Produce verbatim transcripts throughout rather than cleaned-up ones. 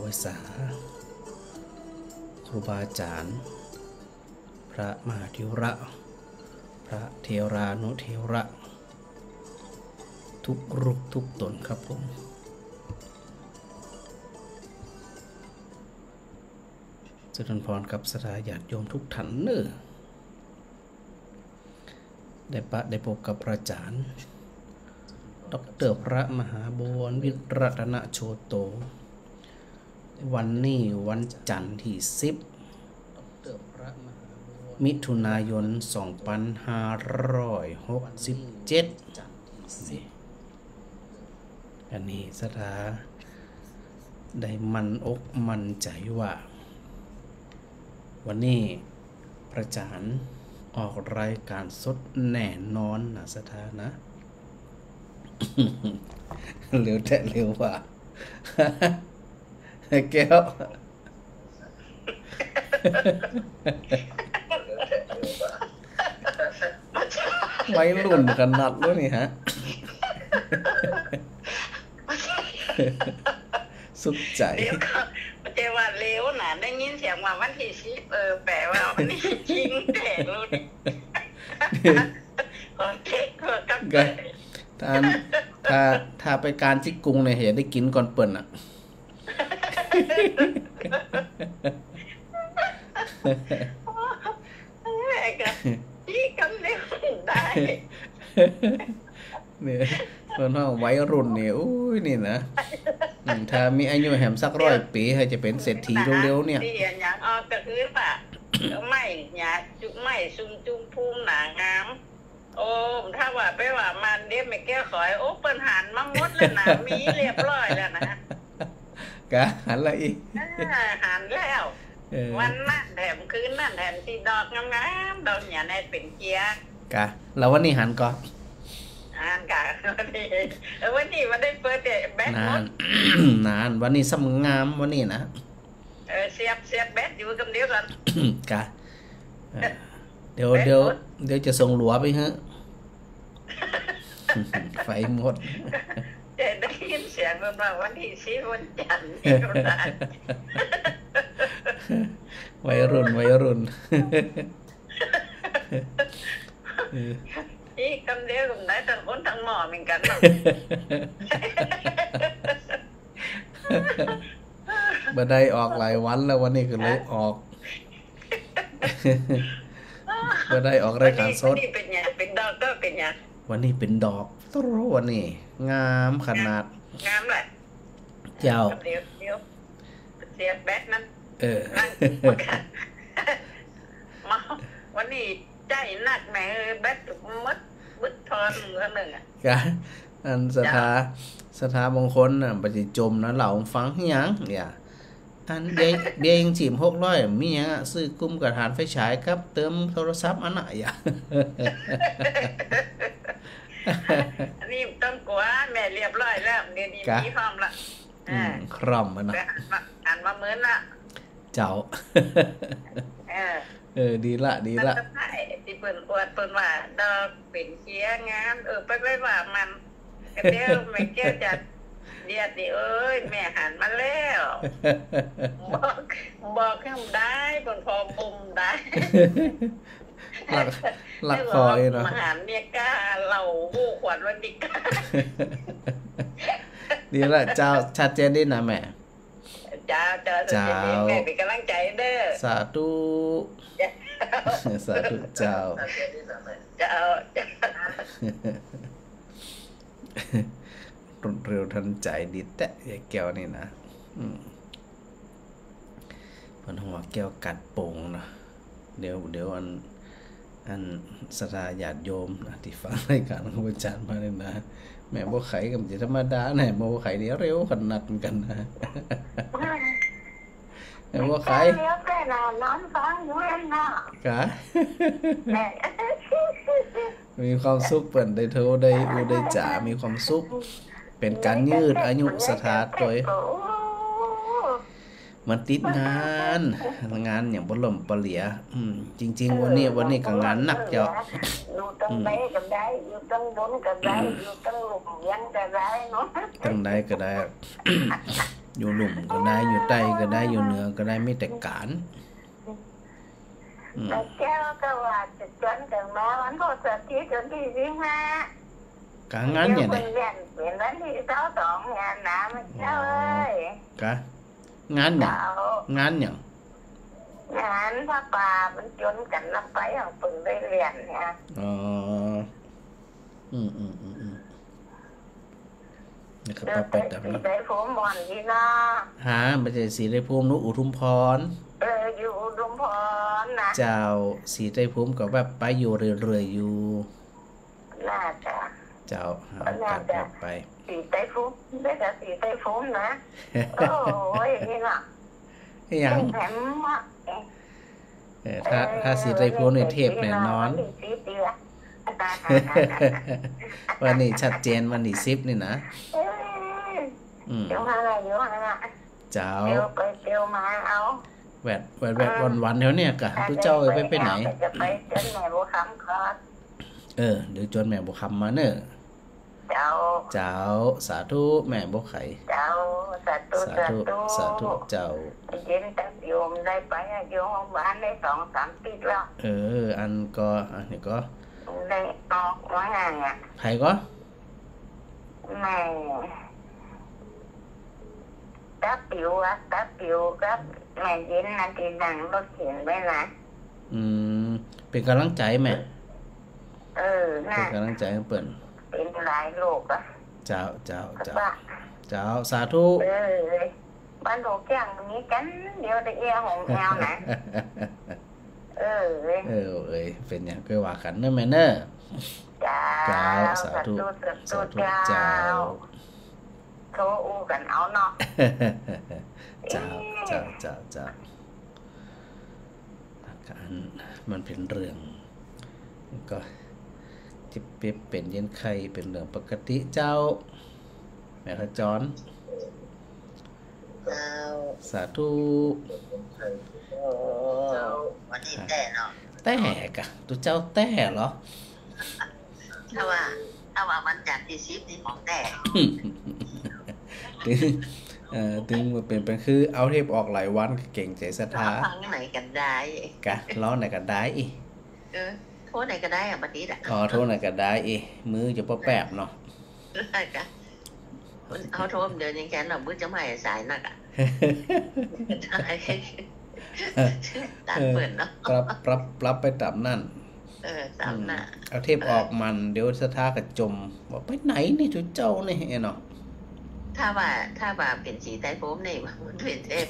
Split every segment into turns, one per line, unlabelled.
ยสาครูบาอาจารย์พระมหาเถระพระเทรานุเถระทุกรูปทุกตนครับผมเจริญพรกับสถาญาติโยมทุกท่านเนอได้ปะได้พบกับพระอาจารย์ดร.พระมหาบวรวิรัตนโชโตวันนี้วันจันทร์ที่สิบมิถุนายนสองพันห้าร้อยหกสิบเจ็ดอันนี้สถาได้มันอกมันใจว่าวันนี้พระอาจารย์ออกรายการสดแน่นอนนะสถานะ เร็วแต่เร็วว่ะ แก้ว ไว้รุ่นกันนัดด้วยนี่ฮะ สุขใจ
เดี๋ยวก็เจว่าเร็วนะได้ยินเสียงว่าวันที่สิบเออแปลว่าวันนี้จริงแต่รู้ดิโอเคก็ก็
ถ้าถ้าถ้าไปการจิกกุงเนี่ยเห็นได้กินก่อนเปิ่นอ่ะ
แม่ก็ที่กำเนิดได้
เนี่ยคนห้องไว้รุ่นเนี่ยอุ้ยนี่นะถ้ามีอายุแหมสักร้อยปีให้จะเป็นเศรษฐีเร็วๆเนี่ย
ที่อย่างอ๋อก็คือป่ะไม่หยาจุไม่ซุ่มจุ่มภูมิหนางามโอ้ถ้าว่าไปว่ามันเดี๋ยวไม่แก้ขอยโอ้เปิ้นหันมาหมดแล้วนะมีเรียบร้อยแล้วนะ
กะหันอะไรอีก
หันแล้ววันนั้นแถมคืนนั่นแถมสีดอกงามๆดอกอย่างในเป็นเกียร์
กะแล้ววันนี้หันก่อน
หันกะวันนี้วันนี้มันได้เปิดแบตหมด
นานวันนี้สำงามวันนี้นะ
เออเสียบเสียบแบตอยู่กับเดียวกัน
กะเดี๋ยวเดี๋ยวเดี๋ยวจะส่งหลัวไปฮะไฟหมด
จะได้ยินเสียงมันว่าวันที่สิบวันจันทร์
วัยรุ่นวัยรุ่น
ที่คำเดียวกับไหนทั้งคนทั้งหมอเหมือนกัน
บันไดออกหลายวันแล้ววันนี้ก็เลยออกบันไดออกรายการสด
วันนี้เป็นยังเป็นดอกก็เป็นยัง
วันนี้เป็นดอกตรวันนี้งามขนาด
งามเลย
เจ้า
เดี๋ยวเดี๋ยวเสียบแบตนั้น
เออ
มาวันนี้ใจหนักแม่แบตมัดบึดทอนเงินหนึ่งอ่ะ
กันอันสถาสถาบางคนน่ะปฏิจมนะเหล่าฟังยังอย่าอันเดียเดียงจีมหกร้อยมีอย่างอ่ะซื้อกุ้มกระถานไฟฉายครับเติมโทรศัพท์อันไหนอ่ะ
อันนี้ต้องกลัวแม่เรียบร้อยแล้วเดี๋ยวนี้มีพร้อมละ
อ่าครอมมันนะ
อ่านมาเหมือนละ
เจ้า
เออ
เออดีละดีละ
ที่เปิ่นอวดเปิ่นว่าดอกเป็นเชียงามเออไปไปว่ามันก็เดี๋ยวแม่แก้วจะเดียดดิเอ้ยแม่หันมาแล้วบอกบอกให้ผมได้เปิ่นพอมุมได้
หลักหลักคอยเนาะ
มหาเมียก้าเหล่าบูขวัญวันดิกา
ดีละเจ้าชัดเจนดีนะแม่
เจ้าเจ้าเจ้าแม่เป็นกำลังใจเด้อ
สาธุสาธุเจ้า
เจ้า
รุนเร็วทันใจดีแตะยายแก้วนี่นะเพิ่นหัวแก้วกัดโป่งนะเดี๋ยวเดี๋ยวอันอันสถาญาติโยมนะที่ฟังรายการของอาจารย์มาเนี่ยนะแม่บ่ไข่กับจิธรรมดาแน่บ่ไข่เดี๋ยวเร็วขนาดกันนะแม่บ่ไข่
เดี๋ยวแต่ละน้ำฟังอยู่เองนะ
กะมีความสุขเปิ้นได้โทรได้อูได้จ๋ามีความสุขเป็นการยืดอายุสถาตัวมันติดงานงานอย่างบ่ล่มบ่เหลียอืมจริงๆวันนี้วันนี้ก็งานหนักเจ้า
อยู่ตั้งใดก็ได้อยู่ตั้งบนก็ได้อยู่ตั้งหลุมยังก็ได้เนาะ
ตั้งใดก็ได้อยู่หลุมก็ได้อยู่ใต้ก็ได้อยู่เหนือก็ได้ไม่แต่การอืม
แล้วแก้วก็ว่าจะจนถึงมาวันพฤหัสที่จนที่สิบห้า
การงานอย่างไร
เปลี่ยนเปลี่ยนวันที่เสาสองงานนะมันเจ้าเอ้ย
กะงานอย่าง
เจ้าง
านอย่าง
งานพระป่ามันจนกันนับไปเอาปึงได้เรียนเนี่ย
อ๋ออืมอืมอืมอืมนี่ครับ
เจอ
ไป
แต่
ตาม
สี
นั้น
ได้ผมบอนที่นา
หาไม่ใช่สีได้ภูมินุอุทุมพร
เอออยู่อุดุมพรนะ
เจ้าสีได้ภูมิก็แบบไปอยู่เรื่อยๆอยู่
น่าจะ
เจ้าหาโอกาสแบบไป
สีไต้ฟุ้มได้แต่สีไต้ฟุ้มนะโอ้ยนี่น่ะ
อย่าง
แถมอ่ะ
เออถ้าถ้าสีได้ภูมิในเทพแน่นอน
สีเดียว
วันนี้ชัดเจนวันนี้ซิปนี่นะ
เออ
อืม
เดี๋ยวมาอะไรเดี๋ยวมาอะไร
เจ้า
เดี๋ยวไปเดี๋ยวมาเอา
แวดแวดแวดวันวันๆเดี๋ยวเนี่ยกะทุกเจ้าเอ้ยไปไปไหน
จะไปเจนแม่บัวคำก่อน
เออเดี๋ยวจวนแม่บุคำมาเนอะ
เจ้า
เจ้าสาธุแม่บุไข่
เจ้าสัตว์ตุ
สา
สัต
ธุ
ว์ตุ
สาธุเจ้า
เย็นแต่โยมได้ไปโยมบ้านได้สองสามปีแล้ว
เออ อันก็อันนี้ก็
ได้ออกมาอ่ะ
ไผ่ก็
แม่ตับปิวอะตับปิวกับแม่เย็นนาทีดังรถเขียนไว้นะ
อืมเป็นกำลังใจแม่
เออ
เป็
น่ะ
นกำลังใจให้เปิ่น
เป็นหลายโลกอะ
เจ้าเจ้า
ก็
เจ้า
ว่า
เจ้าสาธุ
เออบ้านโถแก้งมีกันเดี๋ยวได้เอียของแมวนะเออ
เออเอ้ยเป็นอย่างก็ว่ากันเนอะแม่เนอะ
จ้า
เจ้าสาธุ
สัตว์
สา
ตุ
ธุ
เจ้า
เจ้า
โทรอูกันเอาเนาะ
เจ้าเจ้าเจ้าเจ้าอาการมันเป็นเรื่องก็จิบเป๊บเป็นเย็นไข้เป็นเรื่องปกติเจ้า แม่ขจร
เจ้า
สาธุ
โอ้วันนี้แต่เนาะ
แต่กะตัวเจ้าแต่เหรอ
ถ้าว่าถ้าว่าวันจันทร์ที่สิบนี่ของแต่
ถึงเอ่อถึงมาเป็นเป็นคือเอาเทปออกหลายวันเก่งใจศรัทธา
ฟังไหนกันได้
กะล้อไหนก็ได้อี
เออโทษไหนก็ได้อะบัดนี้แหละ
อ๋อโทษไหนก็ได้อีมือจะปะแปบเนาะ
ได้กะเขาโทษเดี๋ยวนี้แกเรามือจะไม่สายนักอ่ะได้ตามเปิดเนาะ
ปรับปรับปรับไปตามนั่น
เออตามหน้า
เอาเทปออกมันเดี๋ยวศรัทธาก็จมว่าไปไหนนี่ทุเจ้านี่เนาะ
ถ้าว่าถ้าว่าเป็นสีใต้ผมนี่มันเป็นเทพ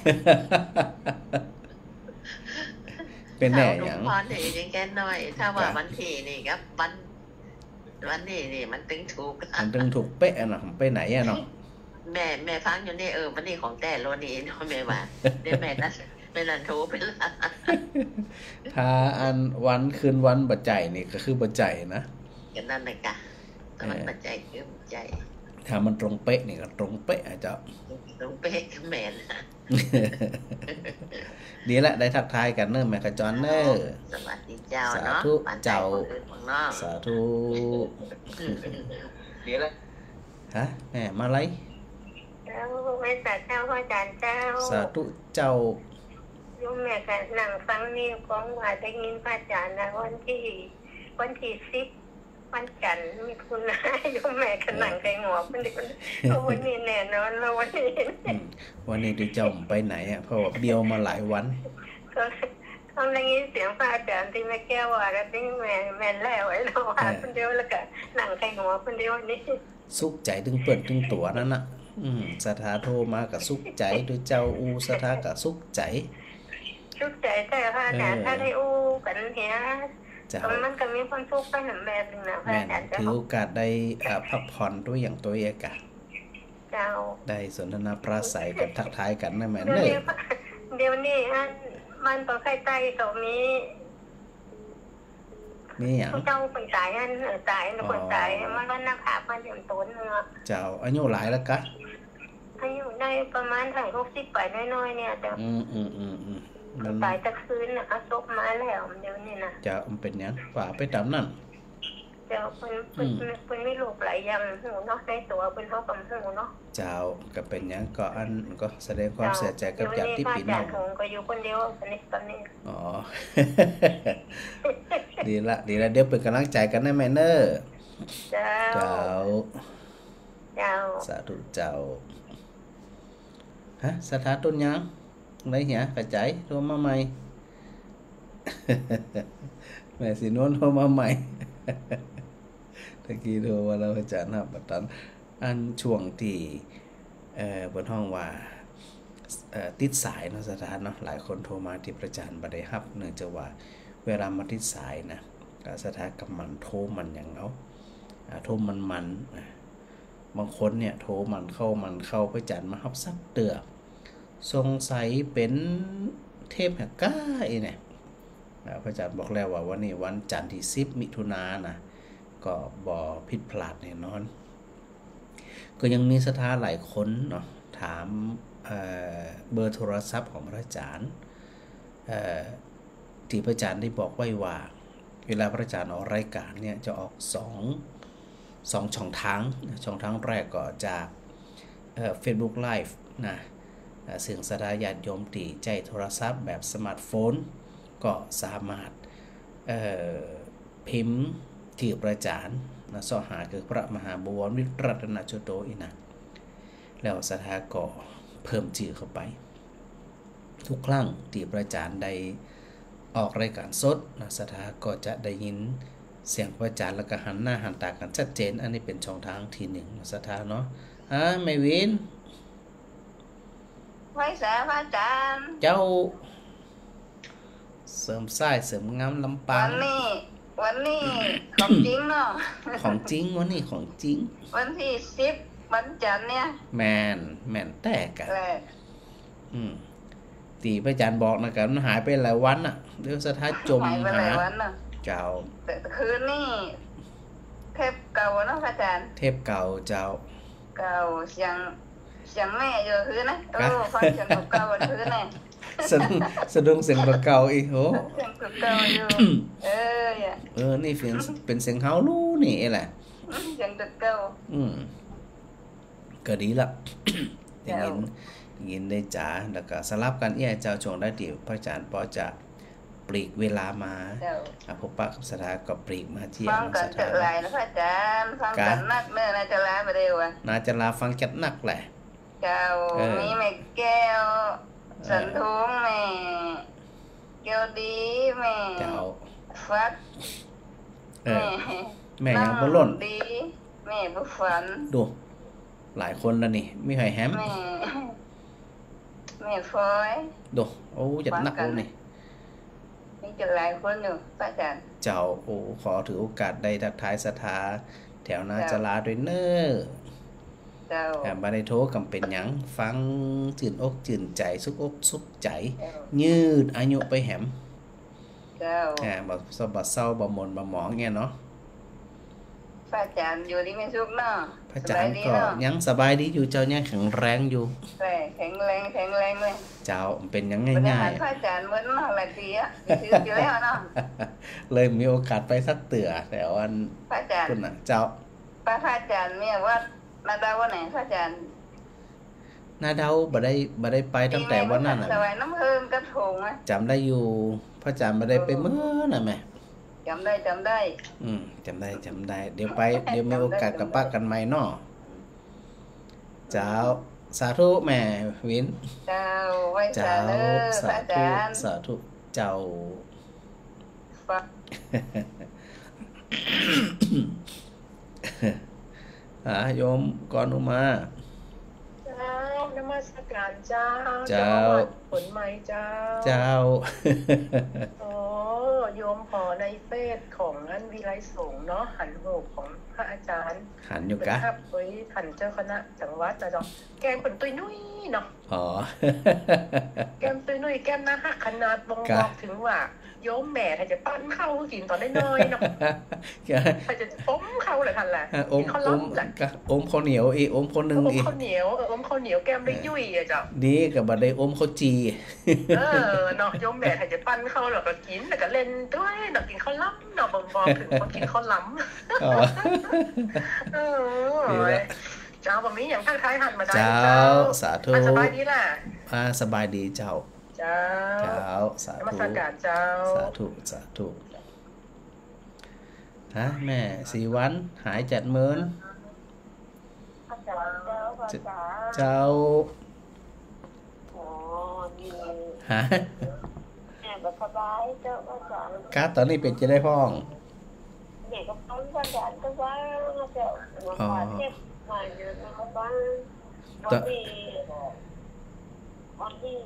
เป็นแน่
ห
หยัง
พรนี่ยังแค่น้อย ถ้าว่าวันที่นี่ครับวันวันนี้นี่มันตึงถูก
มันถึงถูกเป๊ะเนาะไปไหนอะเนาะ
แม่แม่ฟังอยู่นี่เออวันนี้ของแต่โลนี่เนาะแม่ว่าเดี๋ยวแม่นัดแม่นันโทรไปละ
ถ้าอันวันคืนวันบัจใจนี่ก็คือบัจใจนะ
กันนั่นเลยกะแต่มันปัจจัยคือปัจจัย
ถ้ามันตรงเป๊ะนี่ก็ตรงเป๊ะอะเจ้า
ตรงเป๊ะกับแม่นะ
ดีละได้ทักทายกันเนอะแม่ขจรเนอะ
สวัสดีเจ้า
สา
เนาะ
ธุ
ปันใจ
เจ้า
คนอื่นของน้อง
สาธุ
ดีละ
ฮะแม่มาไร
เจ้าไม่สัตว์เจ้าพ่อจานเจ้า
สาธุเจ้า
โยมแม่กันนั่งฟังนี่ของว่าได้ยินพระอาจารย์นะวันที่วันที่สิบวันจันทร์มีคุณนะโยมแม่กันนั่งใจหัวมันดีเอาวันนี้แน่นอนแล้ววันนี้
อืมวันนี้ดูเจ้าไปไหนอ่ะเพราะว่าเบี้ยวมาหลายวัน
ก็ต้องได้ยินเสียงพระอาจารย์ที่แม่แก้วว่าแล้วที่แม่แม่แล้วไอ้เราว่าคนเดียวแล้วก็นั่งใจหัวคนเดียวนี่
สุขใจถึงเปิดถึงตัวนั่นน่ะ อืมสถาโทรมากับสุขใจดูเจ้าอูสถากับสุขใจ
สุขใจแต่พระอาจารย์ถ้าได้อู้กันเฮีย
เจ้า
มันก็มีความสุขไปหนึ่งแบบหนึ่งนะพระ
แม่
อาน จารย์เจ้า
ถือโอกาสได้อ่าพักผ่อนด้วยอย่างตัวเอกะ
เจ้า
ได้สนทนาปราศัยกับทักทายกันนะแม่
เดี๋ยว
เนอะ
นี้เดี๋ยวนี้อันมันต่อไข่ใต้ก็มี
นี่อย่าง
ผู้เจ้าคนตายอันเออตายนะคนตายมันว่านักอาบมันเต็มต้นเนื้อ
เจ้าอายุหลายแล้วกะ
อายุได้ประมาณถึงหกสิบไปน้อยๆเนี่ยแต่
อืมอืมอืมอืมมัน
ตายตะคืนนะเอาศพมาแล้วเดี๋ยวนี้นะ
จะมันเป็นหยังฝ่าไปตามนั่น
เจ้าเพิ่นเพิ่นเพิ่นมีลูกหลายอย่างหูเนาะในตัวเพิ่นเฮาก็หูเนาะ
เจ้าก็เป็นหยังก็อันก็แสดงความเสียใจกับญาติพี่น้อง
ก็อยู่คนเดียวตอนนี้ตอนนี้
อ๋อ ดีละดีละเดี๋ยวเป็นกำลังใจกันนะแม่เนอร์
เจ้า
เจ้า
เจ้า
สาธุเจ้าฮะสถาต้นยังไหนเหียกระจายโทรมาใหม่ แม่สินวลโทรมาใหม่ ตะกี้โทรว่าเราอาจารย์ครับบัดนั้นอันช่วงที่เอ่อบนห้องว่าเอ่อติดสายเนาะสถานเนาะหลายคนโทรมาที่ประจานบ่ได้รับเนื่องจากว่าเวลามาติดสายนะก็สถานกับมันโทรมันหยังเอาอ่าโทรมันมันนะบางคนเนี่ยโทรมันเข้ามันเข้าประจานมารับซักเตือสงสัยเป็นเทพแห่งก้าอีเนี่ยพระอาจารย์บอกแล้วว่าวันนี้วันจันทร์ที่สิบมิถุนายนนะก็บ่ผิดพลาดแน่นอนก็ยังมีศรัทธาหลายคนเนาะถามเอ่อเบอร์โทรศัพท์ของพระอาจารย์เอ่อที่พระอาจารย์ได้บอกไว้ว่าเวลาพระอาจารย์ออกรายการเนี่ยจะออกสอง สองช่องทางช่องทางแรกก็จากเอ่อ Facebook Live นะเสียงศรัทธาญาติโยมที่ใช้โทรศัพท์แบบสมาร์ทโฟนก็สามารถเอ่อพิมพ์ที่ประจานนะสอหาคือพระมหาบวรวิรัตนโชโตอีนะแล้วศรัทธาก็เพิ่มชื่อเข้าไปทุกครั้งที่ประจานได้ออกรายการสดนะศรัทธาก็จะได้ยินเสียงประจานแล้วก็หันหน้าหันตากันชัดเจนอันนี้เป็นช่องทางที่หนึ่งศรัทธาเนาะอ่าไม่วิน
ไว้สาพระอาจารย์
เจ้าเสริมสายเสริมงามลำปาง
วันนี้วันนี้ของจริงเนาะ
ของจริงวันนี้ของจริง
วันที่สิบวันจันทร์เนี่ย
แมนแมนแต่กันอืมตีพระอาจารย์บอกนะกันมันหายไปหลายวันน่ะเดี๋ยวสถานจม
หายไปหลายวันน่ะ
เจ้า
แต่คืนนี้เทปเก่าเนาะพระอาจารย์
เทปเก่าเจ้า
เก่าเสียงเสียงแม่อยู่คืนนะโอ้ฟังเสียงเก่าคืนน่ะ
สะดุ้งสะดุ้งเสียงเก่าอีกโห
เสียงเก่าอยู่เออ
เออนี่เป็นเป็นเสียงเฮาลูนี่แหละ
เสียงเก่า
อืมก็ดีละได้ยินยินได้จ๋าแล้วก็สลับกันเอี้ยเจ้าช่วงได้ที่พระอาจารย์พอจะปลีกเวลามาพบปะกับสถาก็ปลีกมาเที่ยว
ฟังกันจัดลายนะพระอาจารย์ฟังกันนักเมื่อน่าจะลาไปเร็วอ่ะ
น่าจะลาฟังจัดนักแหละ
เจ้ามีแม่แก้วสันทุงแม่เกียวดีแม่
เจ้า
ฟัก
แม่แม่ยังบ่ล่น
ดีแม่บ่ฝัน
ดูหลายคนแล้วนี่มีไผแฮม
แม่แม่ฟอย
ดูโอ้จัดนักโอ้นี่
มีจัดหลายคนอยู่พระอาจารย์
เจ้าโอ้ขอถือโอกาสได้ทักทายศรัทธาแถวนาจลาด้วยเน้อ
เจ้า
แหมบ่ได้โทรกำเป็นหยังฟังชื่นอกชื่นใจสุกอกสุขใจยืดอายุไปแหม
เจ้า
แหมบ่สบเศร้าบ่มนบ่หมองเงี้ยเนาะ
พระอาจารย์อยู่ดีไม่สุขเนาะ
พระอาจารย์ก็ยังสบายดีอยู่เจ้ายังแข็งแรงอยู่
แข็งแรงแข็งแรงเลย
เจ้าเป็นยังง่าย
ๆพระอาจารย์เหมือนมาหลายปีอ่ะซื้ออยู่แล้วเนาะ
เลยมีโอกาสไปสักเตือแต่อัน
พระอาจารย์
คุณน่ะเจ้า
พระอาจารย์เนี่ยว่านาดาววันไหนพระอาจารย์
นาดาวบ่ได้บ่ได้ไปตั้งแต่วันนั้นน่ะ
สมัยน้ำเพิ่มกระทงอ่ะ
จำได้อยู่พระอาจารย์บ่ได้ไปมื้อน่ะแม่
จำได้จำได้
อืมจำได้จำได้เดี๋ยวไปเดี๋ยวมีโอกาสกับป้ากันใหม่เนาะเจ้าสาธุแม่วิน
เจ้าไว้สาธุสาธุ
สาธุเจ้าอ่าโยมก่อนอุมา
เจ้านมัสการเจ้า
เจ้า
ผลไม้เจ้า
เจ้า
อ๋อโยมขอในเฟซของอันวิไลสงฆ์เนาะหันโหกของพระอาจารย์
หันอยู่กะ
ครับเฮ้ยหันเจ้าคณะจังหวัดนะจ๊ะแกงผลตุ้ยนุ้ยเนาะ
อ๋อ
แก้มตุ้ยนุ้ยแก้มนะฮักขนาดบ่งบอกถึงว่าโยมแม่ถ้าจะปั้นเข้ากินตอนน้อยๆเนาะถ้าจะอมเข้าเลยทันแหละ
อม
เขา
อ
ล้
ม
จ้ะ
กะอมข้าวเหนียวอีอมข้าวนึ่ง
อม
อี
ข้าวเหนียวเอออมข้าวเหนียวแก้มได้ยุ่ยอะจ้ะ
ดีกับบัดได้อมข้าวจี
เออเนาะโยมแม่ถ้าจะปั้นเข้าแล้วก็กินแล้วก็เล่นด้วยเนาะกินข้าวล้ำเนาะบ่งบอกถึงคนกินข้าวล้ำ
อ๋อ
เออเจ้าบ่มีอย่างทักทายหันมาได้
เจ้า
เจ้า
สาธุ
อ่ะสบายดีล่ะ
อ่าสบายดีเจ้า
เจ้า
เจ้าสาน
มั
ธุ
สการเจ้า
สาธุสาธุฮะแม่สีวันหายจัดเมิน
อาจารย์เจ้าภาษา
เจ้า
โอ้ดี
ฮะ
แม่แบบสบายเจ้าภาษา
การตอนนี้เป็นจะได้พ้อง
เด็กก็พ้นอาจารย์ก็ว่าเจ้ามาขอเจ็บมาเยอะนะบ้างวันที่วันที่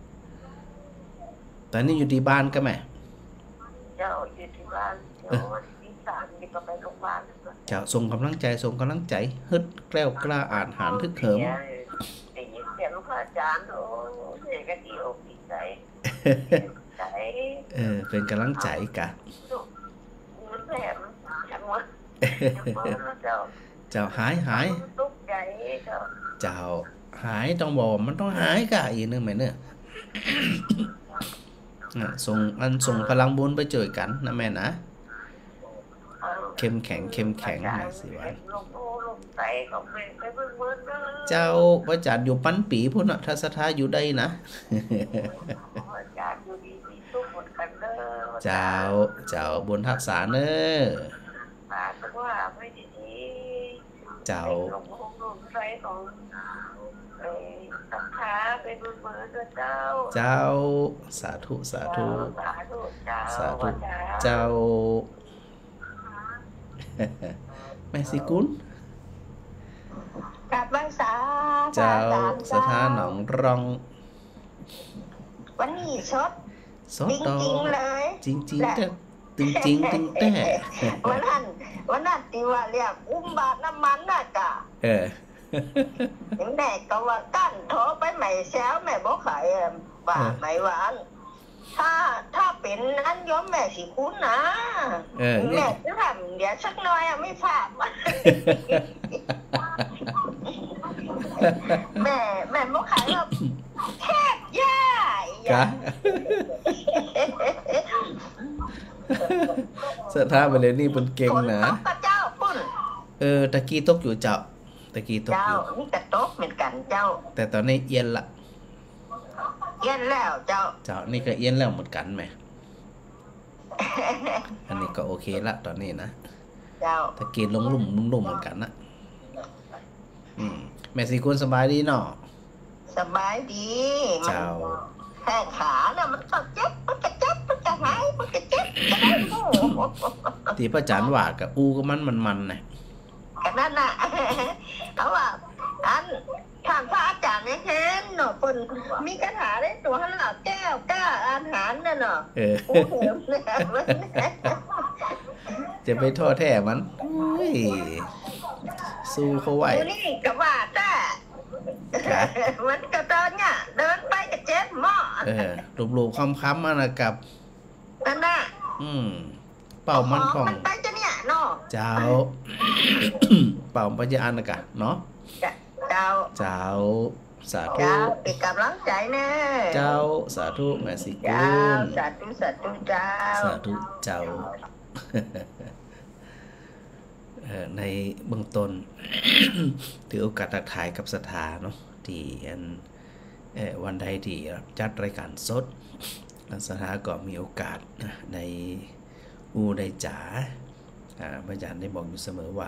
ตอนนี้อยู่ที่บ้านก็แม่
เจ้าอยู่ที่บ้านเจ้าวันที่สามนี่ก็ไปโรงพยาบาล
เจ้าส่งกำลังใจส่งกำลังใจฮึดแกล้วกล้าอ่านหารทึกเหิม
ได้ยินเสียงพระอาจารย์โอ้เสียงก็ดีอกดีใจใจ
เออเป็นกำลังใจกะ
เหมือนแหลมจังวะเจ้า
เจ้าหายหาย
ตุ๊กใจเจ้า
เจ้าหายต้องบอกว่ามันต้องหายกะอีกนึงไหมเนี่ยอ่ะส่งอันส่งพลังบุญไปเจอกันนะแม่นะเข้มแข็งเข้มแข็งแม่สิวัน
ลงโอ้ลงใจของแม่ไปเบิ่งเบิ่งเด้อ
เจ้าพระจัดอยู่ปั้นปีพุ่นน่ะทัศทาอยู่ได้นะ
อาจารย์อยู่ดีมีทุกหมดกันเด้อ
เจ้าเจ้าบุญทักษาเนอ
ปาก็ว่าไม่ดี
เจ้า
ลงลงลงใจของเอ่อสังขารไปเบิ่งเบิ่งเด้อเจ้า
เจ้าสาธุสาธุ
สาธุเจ้า
สาธุเจ้า แม่สิกุล
กลับบ้านสา
เจ้าสถานหนองรอง
วันนี้ชด
ส
จ
ดอ
ริงๆเลย
จริงจริงๆแต่ตึงจริงตึงแต่
วันนั้นวันนั้นที่ว่าเรียกอุ้มบาทน้ำมันน่ะจ้ะ
เออ
ถึงแม่ก็ว่ากั้นโทรไปใหม่แซวแม่บอกไข่ว่าไหมหวานถ้าถ้าเป็นนั้นย้อมแม่สิคุ้นนะ
เออเนี่
แม่
ย
จะทำเดี๋ยวสักหน่อยอะไม่พลาดแม่แม่บอกไข่ว่าแคบย่าย
กะสถานไปเลยนี่เป็นเก่ง
ฝน
นะ
ตกกับเจ้าปุ่น
เออตะกี้ตกอยู่เจ้าตะกี้ตก
เจ้า
อยู่
นี่กระตกเหมือนกันเจ้า
แต่ตอนนี้เอียนละ
เย็นแล้วเจ้า
เจ้านี่ก็เอียนแล้วเหมือนกันไหมอันนี้ก็โอเคละตอนนี้นะ
เจ้า
ตะกี้ลงลุ่มลุ่มลุ่มเหมือนกันนะอืมแม่สีกุลสบายดีเนาะ
สบายดี
เจ้า
แข้งขาเนี่ยมันก็เจ็บมันก็เจ็บมันก็หายมันก็เจ็บก็ได้โอ้โห
ที่พระจันทร์ว่ากับอูก็มันมันมันนะ
กันนั่นน่ะเขาว่าอันทางพระอาจารย์เนี่ยเห็นเนาะเพิ่นมีคาถาได้ตัวหันหลังแก้วกล้าอาหารน่ะเนาะ
เออ
โอ้โหเนี่ยมัน
จะไปโทษแท้มันเฮ้ยสู้เขาไหว
อยู่นี่ก็ว่าแต่
ครับ
มันก็เดินเนี่ยเดินไปก็เจ็บหม้อ
เออรูปๆค้ำๆมันนะกับ
นั่นน่ะ
อืม เป่ามันของ
มันไปจะเนี่ยเนาะ
เจ้า เป่าปัญญาอันนะกะเนาะ
เจ้า
เจ้า สาธุ
เจ้าเป็นกำลังใจแน่
เจ้าสาธุแม่สิกุ
เจ้า
ล
สาธุสาธุเจ้า
สาธุเจ้า เอ่อในเบื้องต้น ถือโอกาสทักทายกับสถาเนาะที่อันเอ่อวันใดที่จัดรายการสดสถาก็มีโอกาสในอูในจ๋าอ่าพระอาจารย์ได้บอกอยู่เสมอว่า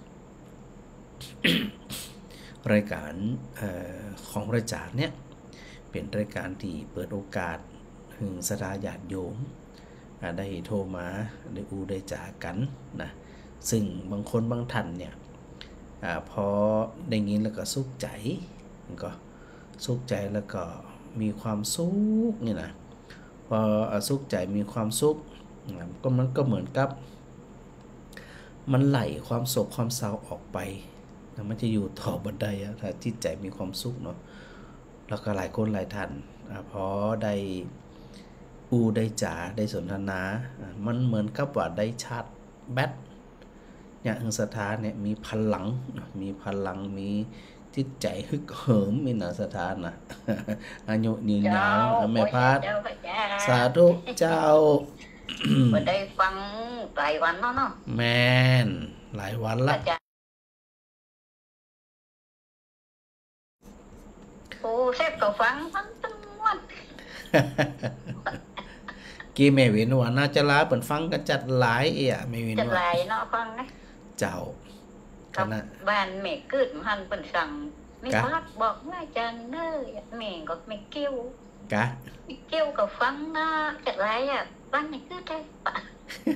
รายการเอ่อของพระอาจารย์เนี่ยเป็นรายการที่เปิดโอกาสให้สถาญาติโยมอ่าได้โทรมาได้อูได้จ๋ากันนะซึ่งบางคนบางท่านเนี่ยอาพอได้ยินแล้วก็สุขใจมันก็สุขใจแล้วก็มีความสุขนี่นะพอสุขใจมีความสุขก็มันก็เหมือนกับมันไหลความโศกความเศร้าออกไปนะมันจะอยู่ต่อบันไดอะถ้าจิตใจมีความสุขเนาะแล้วก็หลายคนหลายท่านอ่าพอได้อูได้จ๋าได้สนทนาอ่ามันเหมือนกับว่าได้ชาร์จแบตอย่างสถานเนี่ยมีพลังมีพลังมีจิตใจฮึกเหิมมีหนาสถานนะ อายุยืนยาวอ่ะแม่พัด
เจ้าพระเจ้า
สาธุเจ้า
บ่ได้ฟังหลายวันเนาะเนาะ
แมนหลายวัน
พ
ละ
ระเจ้าโอ้แซ่บก็ฟังทั้งทั้งวัน
กี่แม่เวินว่าน่าจะลาเปิ่นฟังกันจัดหลายเอ่ะแม่เวิน
จะห
ว่า
ลายเนาะฟังนะ
เจ้าค
กับ
ณะ
บ้านแม่กึดหันเพิ่นสั่งไม่
กะ
พักบอกว่าจันเด้อแม่ก็ไม่เกี่ยว
กะ
ไม่เกี่ยวกับฟังนะจะหลายอ่ะบ้านแม่กึดได้ปะ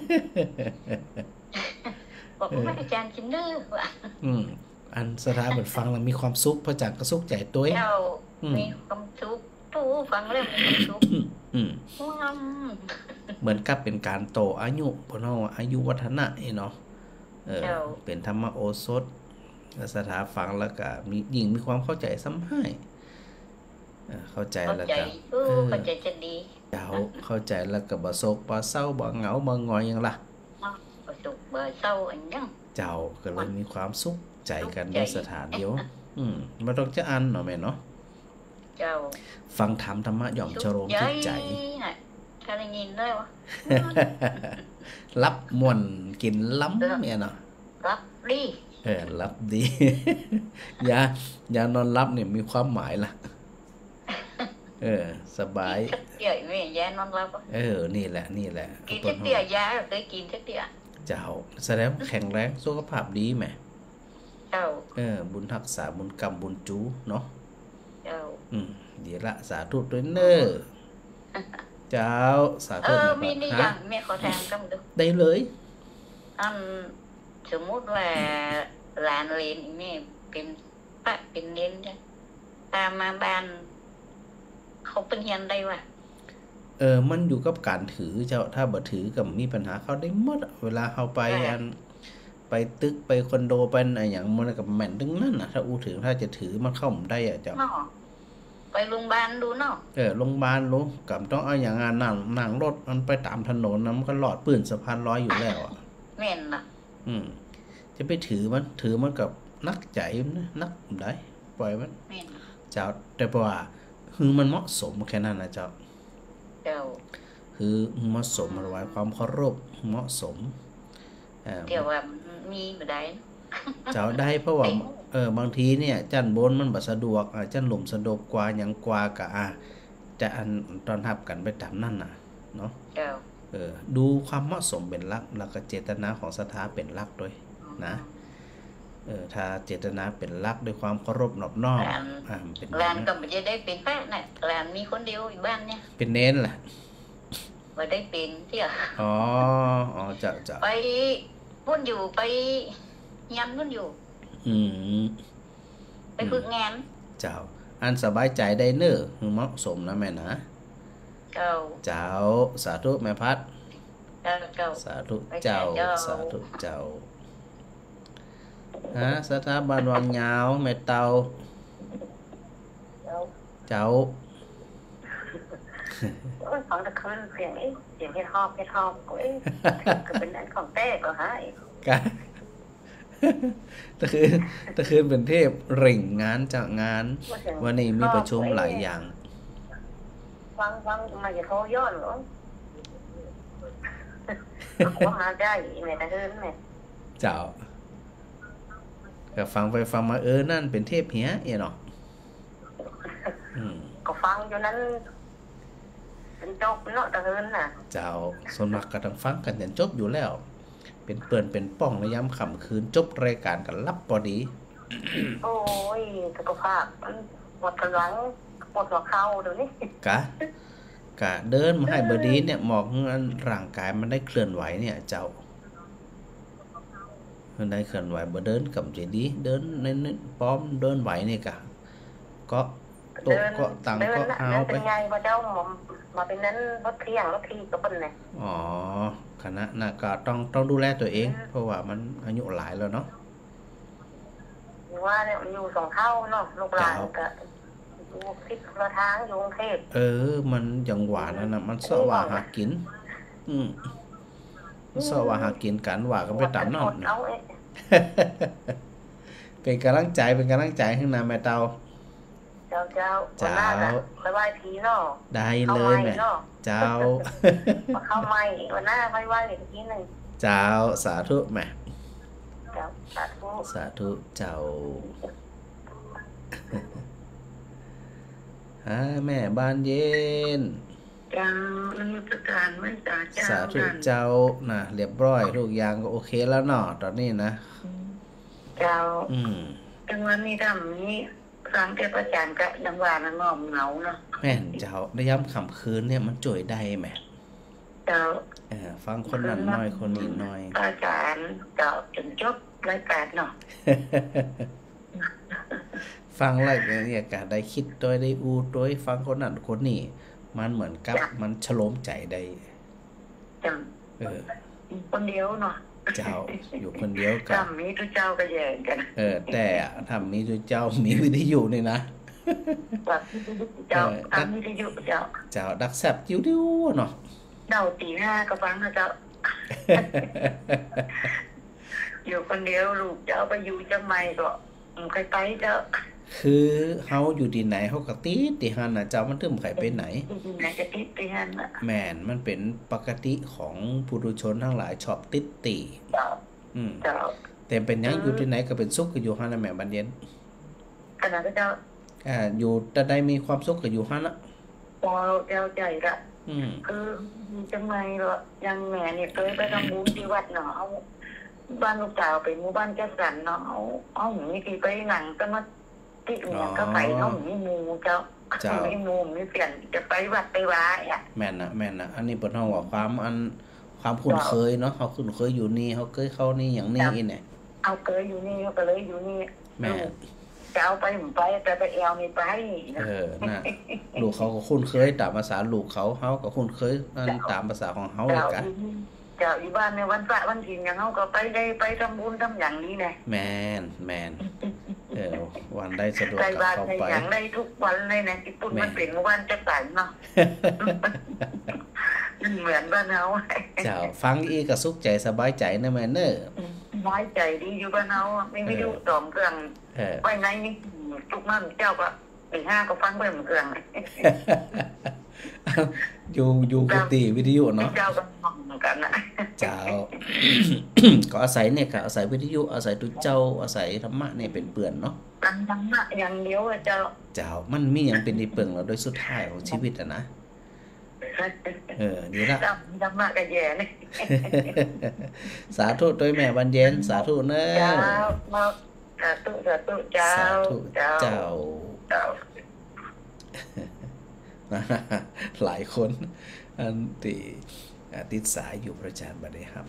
บอกว่าอาจารย์จินเด้อว่า
อืมอันสถานเปิ่นฟังแล้วมีความสุขพระจักก็สุขใจตัวเอง
เจ้า
อืม
มีความสุขตู้ฟังแล้วมีความสุข
อืม
ว้าว
เหมือนกับเป็นการโตอายุเพราะเนาะอายุวัฒนะนี่เนาะเออเป็นธรรมโอสถสถาฟังแล้วก็มียิ่งมีความเข้าใจซ้ำให้เออเข้าใจ
เข้า
แล้ว
ใจ
ก็
เออเข้าใจจะดี
เจ้าเข้าใจแล้วก็บ่โศกบ่เศร้าบ่เหงาบ่งอยหยังล่ะ
เนาะประสบเบอร์เศร้าอันยัง
เจ้าก็เลยมีความสุขใจกัน
สุข
ใน
ใจ
สถานเดียว อืมบ่ต้องจะอันเนาะแม่เนาะ
เจ้า
ฟังธรรมธรรมะย่อมชโลมจิตใจ
น่ะถ้าได้ยินได้วะ
รับม่วนกินล้ำเนี่ยเนาะ
รับดี
เออรับดี อย่าอย่านอนรับเนี่ยมีความหมายล่ะ เออ สบาย
สักเดียวแม่ยานอนรับอะ
เออ นี่แหละ นี่แหละ
กินสักเดียวยาเคยกินสักเดียว
เจ้า แสดงว่าแข็งแรงสุขภาพดีแหม
เจ้า
เออ บุญทักษาบุญกรรมบุญจูเนาะ
เจ้า
อืมดีละสาธุด้วยเน้อเจ้าสา
เอ
ธุ
อ
นะ
มีนี่
ฮะ
อย่างแม่ขอถามกันดู
ได้เลย
อันสมมุติว่าหลานเรียนแม่เป็นพระเป็นเน้นจ้ะตามมาบ้านเขาเป็นเฮียนได้วะ
เออ มันอยู่กับการถือเจ้า ถ้าบ่ถือก็มีปัญหาเขาได้หมดอะเวลาเขาไปอัน ไปตึกไปคอนโดไปอะไรอย่างมันก็แม่นถึงนั่นน่ะ ถ้าอู้ถึงถ้าจะถือมันเข้าไม่ได้อ่ะเจ้า
เนาะไปโรงพยาบาลดูเนาะ
เออโรงพยาบาลรู้กับต้องเอาอย่างงานนั่งนั่งรถมันไปตามถนนนะมันก็หลอดปืนสะพานลอยอยู่แล้วอ่ะ
แม่นล่ะ
อืม จะไปถือมันถือมันกับนักใจมันนะนักได้ปล่อยมัน
แม่น
เจ้าแต่ว่าคือมันเหมาะสมแค่นั้นนะเจ้า
เจ้า
คือเหมาะสมมันไว้ความเคารพเหมาะสมเออ
เดี๋ยวว่ามีบ่ได้
เจ้าได้เพราะว่าเออบางทีเนี่ยจันบนมันบ่สะดวกอ่ะจันหลุมสะดวกกว่าหยังกว่ากะอ่ะจะอันตอนทับกันไปตามนั่นน่ะเนาะ
เจ้า
เออดูความเหมาะสมเป็นหลักแล้วก็เจตนาของศรัทธาเป็นหลักด้วยนะเออถ้าเจตนาเป็นหลักด้วยความเคารพนอบน้อมอ่ามันเป็น
หลานก็ไม่ได้เป็นพระน่ะหลานมีคนเดียวอยู่บ้านเนี่ย
เป็นเน้นแหละ
บ่ได้เป็นเที่ย
อ๋ออ๋อจะจะ
ไปพุ่นอยู่ไปยำพุ่นอยู่
อืม
ไปฝึกงาน
เจ้า อันสบายใจได้เนอะคือเหมาะสมนะแม่นะ
เจ้า
เจ้าสาธุแม่พัด
เจ้าเจ้า
สาธุเจ้าสาธุเจ้าฮะสถาบันวังยาวแม่เตาเจ้า
ฟังตะคืนเสียงนี้เสียงเฮ็ดฮอบเฮ็ดฮอบก็เอ๊ะก็เป็นอันของแต้ก็หาย
กะ ตะคืนตะคืนเป็นเทพเร่งงานจากงาน วันนี้มีประชุมหลายอย่าง
ฟังฟังมาจะโทรย้อนเหรอว่ามาได้แม่ตะคืนแม่
เจ้าก็ฟังไปฟังมาเออนั่นเป็นเทพเหี้ยเอ๋เนาะอืม
ก็ฟังอยู่นั้นเป็นจบเนาะตะคืนน่ะ
เจ้าส่วนมากก็ต้องฟังกันจนจบอยู่แล้ว เป็นเปื่อนเป็นป้องในย้ำค่ำคืนจบรายการกันรับพอดี
โอ้ยสุขภาพมันหมดกำลังหมดหัวเข่าเดี๋ยวนี้
กะกะเดินมาให้บดีเนี่ยหมอกเงินร่างกายมันได้เคลื่อนไหวเนี่ย เจ้ามันได้เคลื่อนไหวบ่เดินกับเจดีเดินในป้อมเดินไหวนี่กะก็โต๊ะก็ตัง
เดิ
ก็
นน่ะ
เอา
เดิน
ไป
เป็นไงว่าเจ้ามามาเป็นนั้นรถเที่ยงรถทีก็เป็นไง
อ๋อคณะน่ะก็ต้องต้องดูแลตัวเอง เพราะว่ามันอายุหลายแล้วเนาะ
ว่าเนี่ยอยู่สองเท่าเนาะลูกหลานก็อยู่คิดละทางอยู่กรุงเทพ
เออมันอย่างหวานนั่นน่ะมันสะว่าหากินอืมมันสะว่าหากินกันว่ากันไปตามนั่นเป็นกำลังใจเป็นกำลังใจข้างหน้าแม่เตา
เจ้าเจ้าเจ้าสบายทีเนาะ
ได้เลยแม่เจ้า
เข้าไม่วันหน้าค่อยว่าอีกทีหนึ่ง
เจ้าสาธุแม่
เจ้าสาธุ
สาธุเจ้าฮะแม่บ้านเย็น
เจ้าอนุสการไม่จ่าเจ้า
สาธุเจ้านะเรียบร้อยทุกอย่างก็โอเคแล้วเนาะตอนนี้นะ
เจ้า
อืม
จังวันนี้ทำนี้ครั้งแก่ประจานกะยังว่านะงอมเหงาเนาะ
แม่นเจ้าได้ย้ำคำคืนเนี่ยมันจ่วยได้แม่
เจ้า
เออฟังคนนั้นน้อยคนนี้น้อย
อาจารย์เจ้าจนจบรายการเนาะ
ฟังรายการเนี่ยก็ได้คิดโดยได้อูโดยฟังคนนั้นคนนี้มันเหมือนกับมันฉโลมใจได้
จ้ะ
เออ
คนเดียวเนาะ
เจ้าอยู่คนเดียวกัน
ทำมีทุกเจ้าก็แย่กัน
เออแต่ทำมีทุกเจ้ามีวิทยุนี่นะ
เจ้าทำวิทยุเจ้า
เจ้าดักแซบจิ้วดิ้วเนาะ
เดาตีห้าก็ฟังนะเจ้าอยู่คนเดียวลูกเจ้าไปอยู่จังไม่ก็ใครไปเจ้า
คือเฮาอยู่ที่ไหนเฮาก็ติดที่หั่นน่ะเจ้ามันถึงไผไปไหน
ไหนจะติดที่หั่นน่ะ
แม่นมันเป็นปกติของปุถุชนทั้งหลายชอบติดติ
เจ้า
อืม
เจ้า
แต่เป็นหยังอยู่ที่ไหนก็เป็นสุขก็อยู่หั่นน่ะแม่บรรเย็น
ขนาดเจ้า
อ่าอยู่แต่ใดมีความสุขก็อยู่หั่นน่ะ
พอเจ้าใจละ
อืม
คือจังไงล่ะยังแม่เนี่ยเคยไปทำบุญที่วัดเนาะเอาบ้านลูกสาวไปหมู่บ้านจัดสรรเนาะเอาเอามีที่ไปหนังก็มาที่เนี่ยก็ไปเขามีมูเจ้ามีมูมีเปลี่ยนจะไปวัดไปวาอ่ะ
แม่นนะแม่นนะอันนี้เปิดห้องว่าความอันความคุ้นเคยเนาะเขาคุ้นเคยอยู่นี่เขาเคยเข้านี่อย่างนี้เนี่ย
เอาเคยอยู่นี่เขาก็เลยอยู่นี่
แม่
จะเอาไปผมไปแต่ไปแอลไม่ไป
เออน่ะลูกเขาก็คุ้นเคยตามภาษาลูกเขาเขาก็คุ้นเคยตามภาษาของเขาเลยกัน
เจ้าอยู่บ้านในวันพระวันศีลอย่างเขาก็ไปได้ไปทำบุญทำอย่างนี้ไง
แมนแมนเออวันได้สะดวก
กับเขาไปอย่างได้ทุกวันเลยนะญี่ปุ่นมันเป็นวันจะแต่งเนาะมันเหมือนบ้านเขา
เจ้าฟังอีกก็สุขใจสบายใจนะแม่เนอะ
สบายใจดีอยู่บ้านเขาไม่ไม่ยุ่งต่อมเครื่องไปไหนนี่ทุกนั่นเจ้าก็ตีห้าก็ฟังไปเหมือนเครื่อง
อยู่อยู่กุฏิวิทยุเนาะ
เจ้าก็ฟังเหมือนกันนะ
เจ้าก็อาศัยเนี่ยก็อาศัยวิทยุอาศัยตุเจ้าอาศัยธรรมะเนี่ยเป็นเปื่อนเนาะ
ธรรมะอย่างเดียวเจ้า
เจ้ามันมีอย่างเป็นที่เปิงเราโดยสุดท้ายของชีวิตอะนะเออดีละ
ธรรมะก็แย่นี่
สาธุโดยแม่บรรเย็นสาธุเนอะ
เจ้าสาธุสาธุเจ้า
สาธุเจ้า
เจ้า
หลายคนอันติติดสายอยู่ประจานบัดนี้ครับ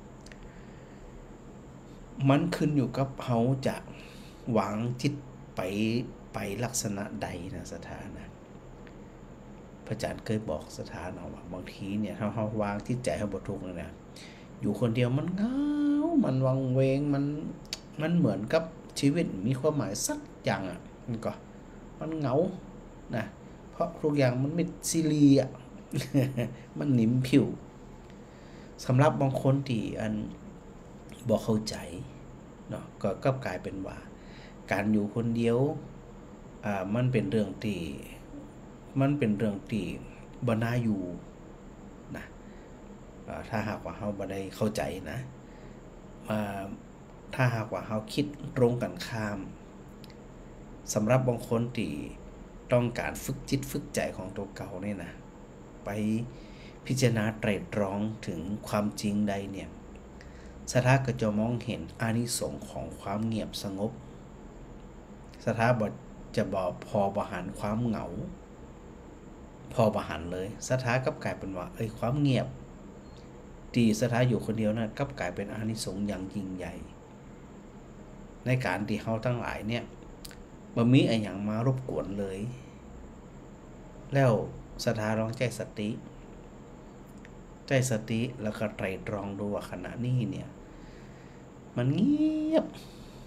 มันขึ้นอยู่กับเฮาจะวางจิตไปไปลักษณะใดนะสถานะพระอาจารย์เคยบอกสถานะว่าบางทีเนี่ยถ้าเฮาวางจิตใจให้บ่ทุกข์นะอยู่คนเดียวมันเหงามันวังเวงมันมันเหมือนกับชีวิตมีความหมายสักอย่างอ่ะมันก็มันเหงานะเพราะทุกอย่างมันมิดซีรีอ่ะมันหนิมผิวสำหรับบางคนที่อันบอกเข้าใจเนาะก็ก็กลายเป็นว่าการอยู่คนเดียวอ่ามันเป็นเรื่องที่มันเป็นเรื่องที่บ่น่าอยู่นะอ่าถ้าหากว่าเฮาบ่ได้เข้าใจนะอ่าถ้าหากว่าเฮาคิดตรงกันข้ามสำหรับบางคนที่ต้องการฝึกจิตฝึกใจของตัวเก่านี่นะไปพิจารณาไตร่ตรองถึงความจริงใดเนี่ยสถาก็จะมองเห็นอานิสงส์ของความเงียบสงบสถาบจะบอกพอบหันความเหงาพอบหันเลยสถากับกลายเป็นว่าเอ้ยความเงียบที่สถาอยู่คนเดียวนะกับกลายเป็นอานิสงส์อย่างยิ่งใหญ่ในการที่เฮาทั้งหลายเนี่ยบ่มีอะไรอย่างมารบกวนเลยแล้วสถาลองใจสติใจสติแล้วก็ไตร่ตรองดูว่าขณะนี้เนี่ยมันเงียบ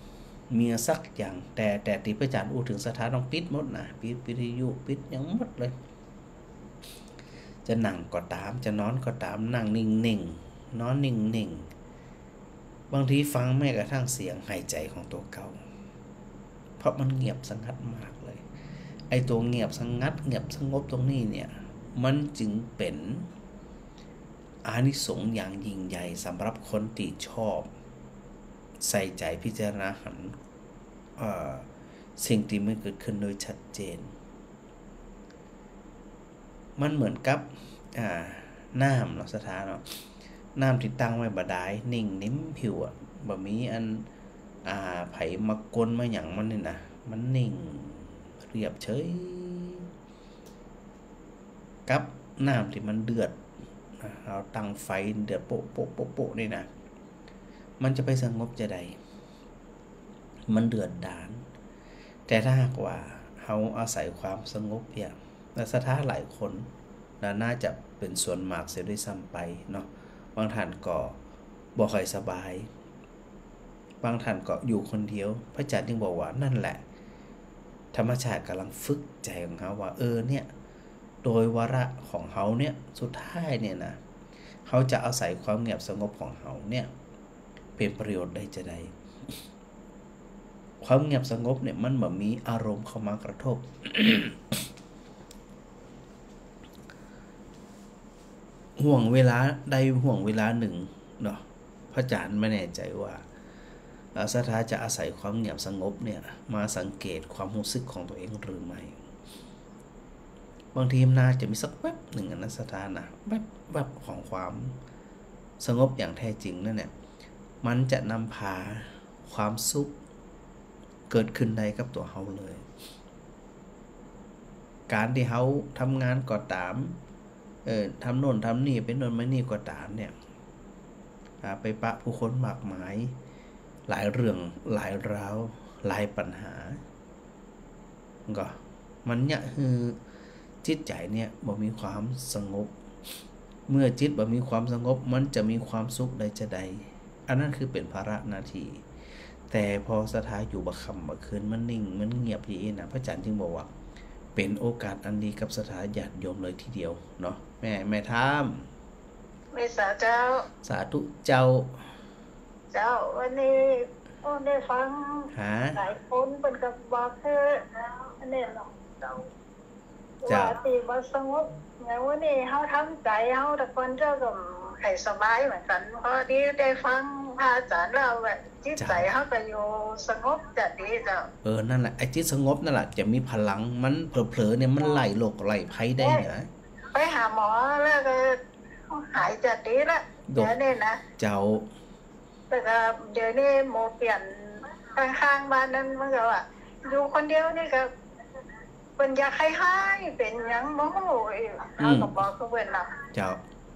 มีสักอย่างแต่แต่ที่พระอาจารย์อู้ถึงสถานต้องปิดหมดนะปิดวิทยุปิดยังหมดเลยจะนั่งก็ตามจะนอนก็ตามนั่งนิ่งๆนอนนิ่งๆบางทีฟังแม้กระทั่งเสียงหายใจของตัวเก่าเพราะมันเงียบสงัดมากเลยไอ้ตัวเงียบสงัดเงียบสงบตรงนี้เนี่ยมันจึงเป็นอานิสงส์อย่างยิ่งใหญ่สำหรับคนที่ชอบใส่ใจพิจารณาหันสิ่งที่มันเกิดขึ้นโดยชัดเจนมันเหมือนกับน้ำเนาะสถานเนาะน้ำที่ตั้งไว้บ่ได้นิ่งนิ่มผิวอ่ะบ่มีอันอ่าไผมากลมาหยังมันนี่นะมันนิ่งเรียบเฉยกับน้ำที่มันเดือดเราตั้งไฟเดือดโป๊ะโป๊ะโป๊ะโป๊ะนี่นะมันจะไปสงบจะใดมันเดือดดาลแต่ถ้าหากว่าเราอาศัยความสงบเนี่ยและสถานหลายคนน่าจะเป็นส่วนมากเสียด้วยซ้ำไปเนาะบางท่านก็บ่ค่อยสบายบางท่านก็อยู่คนเดียวพระอาจารย์จึงบอกว่านั่นแหละธรรมชาติกำลังฝึกใจของเขาว่าเออเนี่ยโดยวาระของเขาเนี่ยสุดท้ายเนี่ยนะเขาจะอาศัยความเงียบสงบของเขาเนี่ยเป็นประโยชน์ได้จะใดความเงียบสงบเนี่ยมันแบบมีอารมณ์เข้ามากระทบ ห่วงเวลาใดห่วงเวลาหนึ่งเนาะพระอาจารย์ไม่แน่ใจว่าสถาจะอาศัยความเงียบสงบเนี่ยมาสังเกตความรู้สึกของตัวเองหรือไม่บางทีมันน่าจะมีสักแวบหนึ่งนะสถานะแวบแวบของความสงบอย่างแท้จริงนั่นเนี่ยมันจะนำพาความสุขเกิดขึ้นได้กับตัวเขาเลยการที่เขาทำงานก็ตามเออทำโน่นทำนี่เป็นโน่นไม่นี่ก็ตามเนี่ยไปปะผู้คนมากมายหลายเรื่องหลายราวหลายปัญหาก็มันเนี่ยคือจิตใจเนี่ยบ่มีความสงบเมื่อจิตบ่มีความสงบมันจะมีความสุขใดจะใดอันนั้นคือเป็นภาระหน้าที่แต่พอสถานอยู่บักคำบักคืนมันนิ่งมันเงียบอย่างนี้นะพระอาจารย์จึงบอกว่าเป็นโอกาสอันดีกับสถานญาติโยมเลยทีเดียวเนาะแม่แม่ท่าม
แม่สาเจ้า
สาธุเจ้า
เจ้าวันนี้โอ้ได้ฟังหลายคนเป็นกับบอกเธออันนี้หรอกเจ้าว่าตีบ่สงบงั้นวันนี้เฮาทำใจเฮาแต่คนเจ้าก็ให้สบายเหมือนกันพอดีได้ฟังพระอาจารย์แล้วแบบจิตใจเฮาก็อยู่สงบจะดีเจ้า
เออนั่นแหละไอ้จิตสงบนั่นแหละจะมีพลังมันเผลอๆเนี่ยมันไล่โรคไล่ภัยได้นะ
ไปหาหมอแล้วก็หายจะดีละเดี๋ยวนี้นะ
เจ้า
แต่ก็เดี๋ยวนี้หมอเปลี่ยนข้างๆบ้านนั้นมันก็ว่าอยู่คนเดียวนี่ก็เป็นยาคล้ายๆเป็นหยังบ่ฮู้เอาก็บอกเขาเว้นน่ะ
เจ้า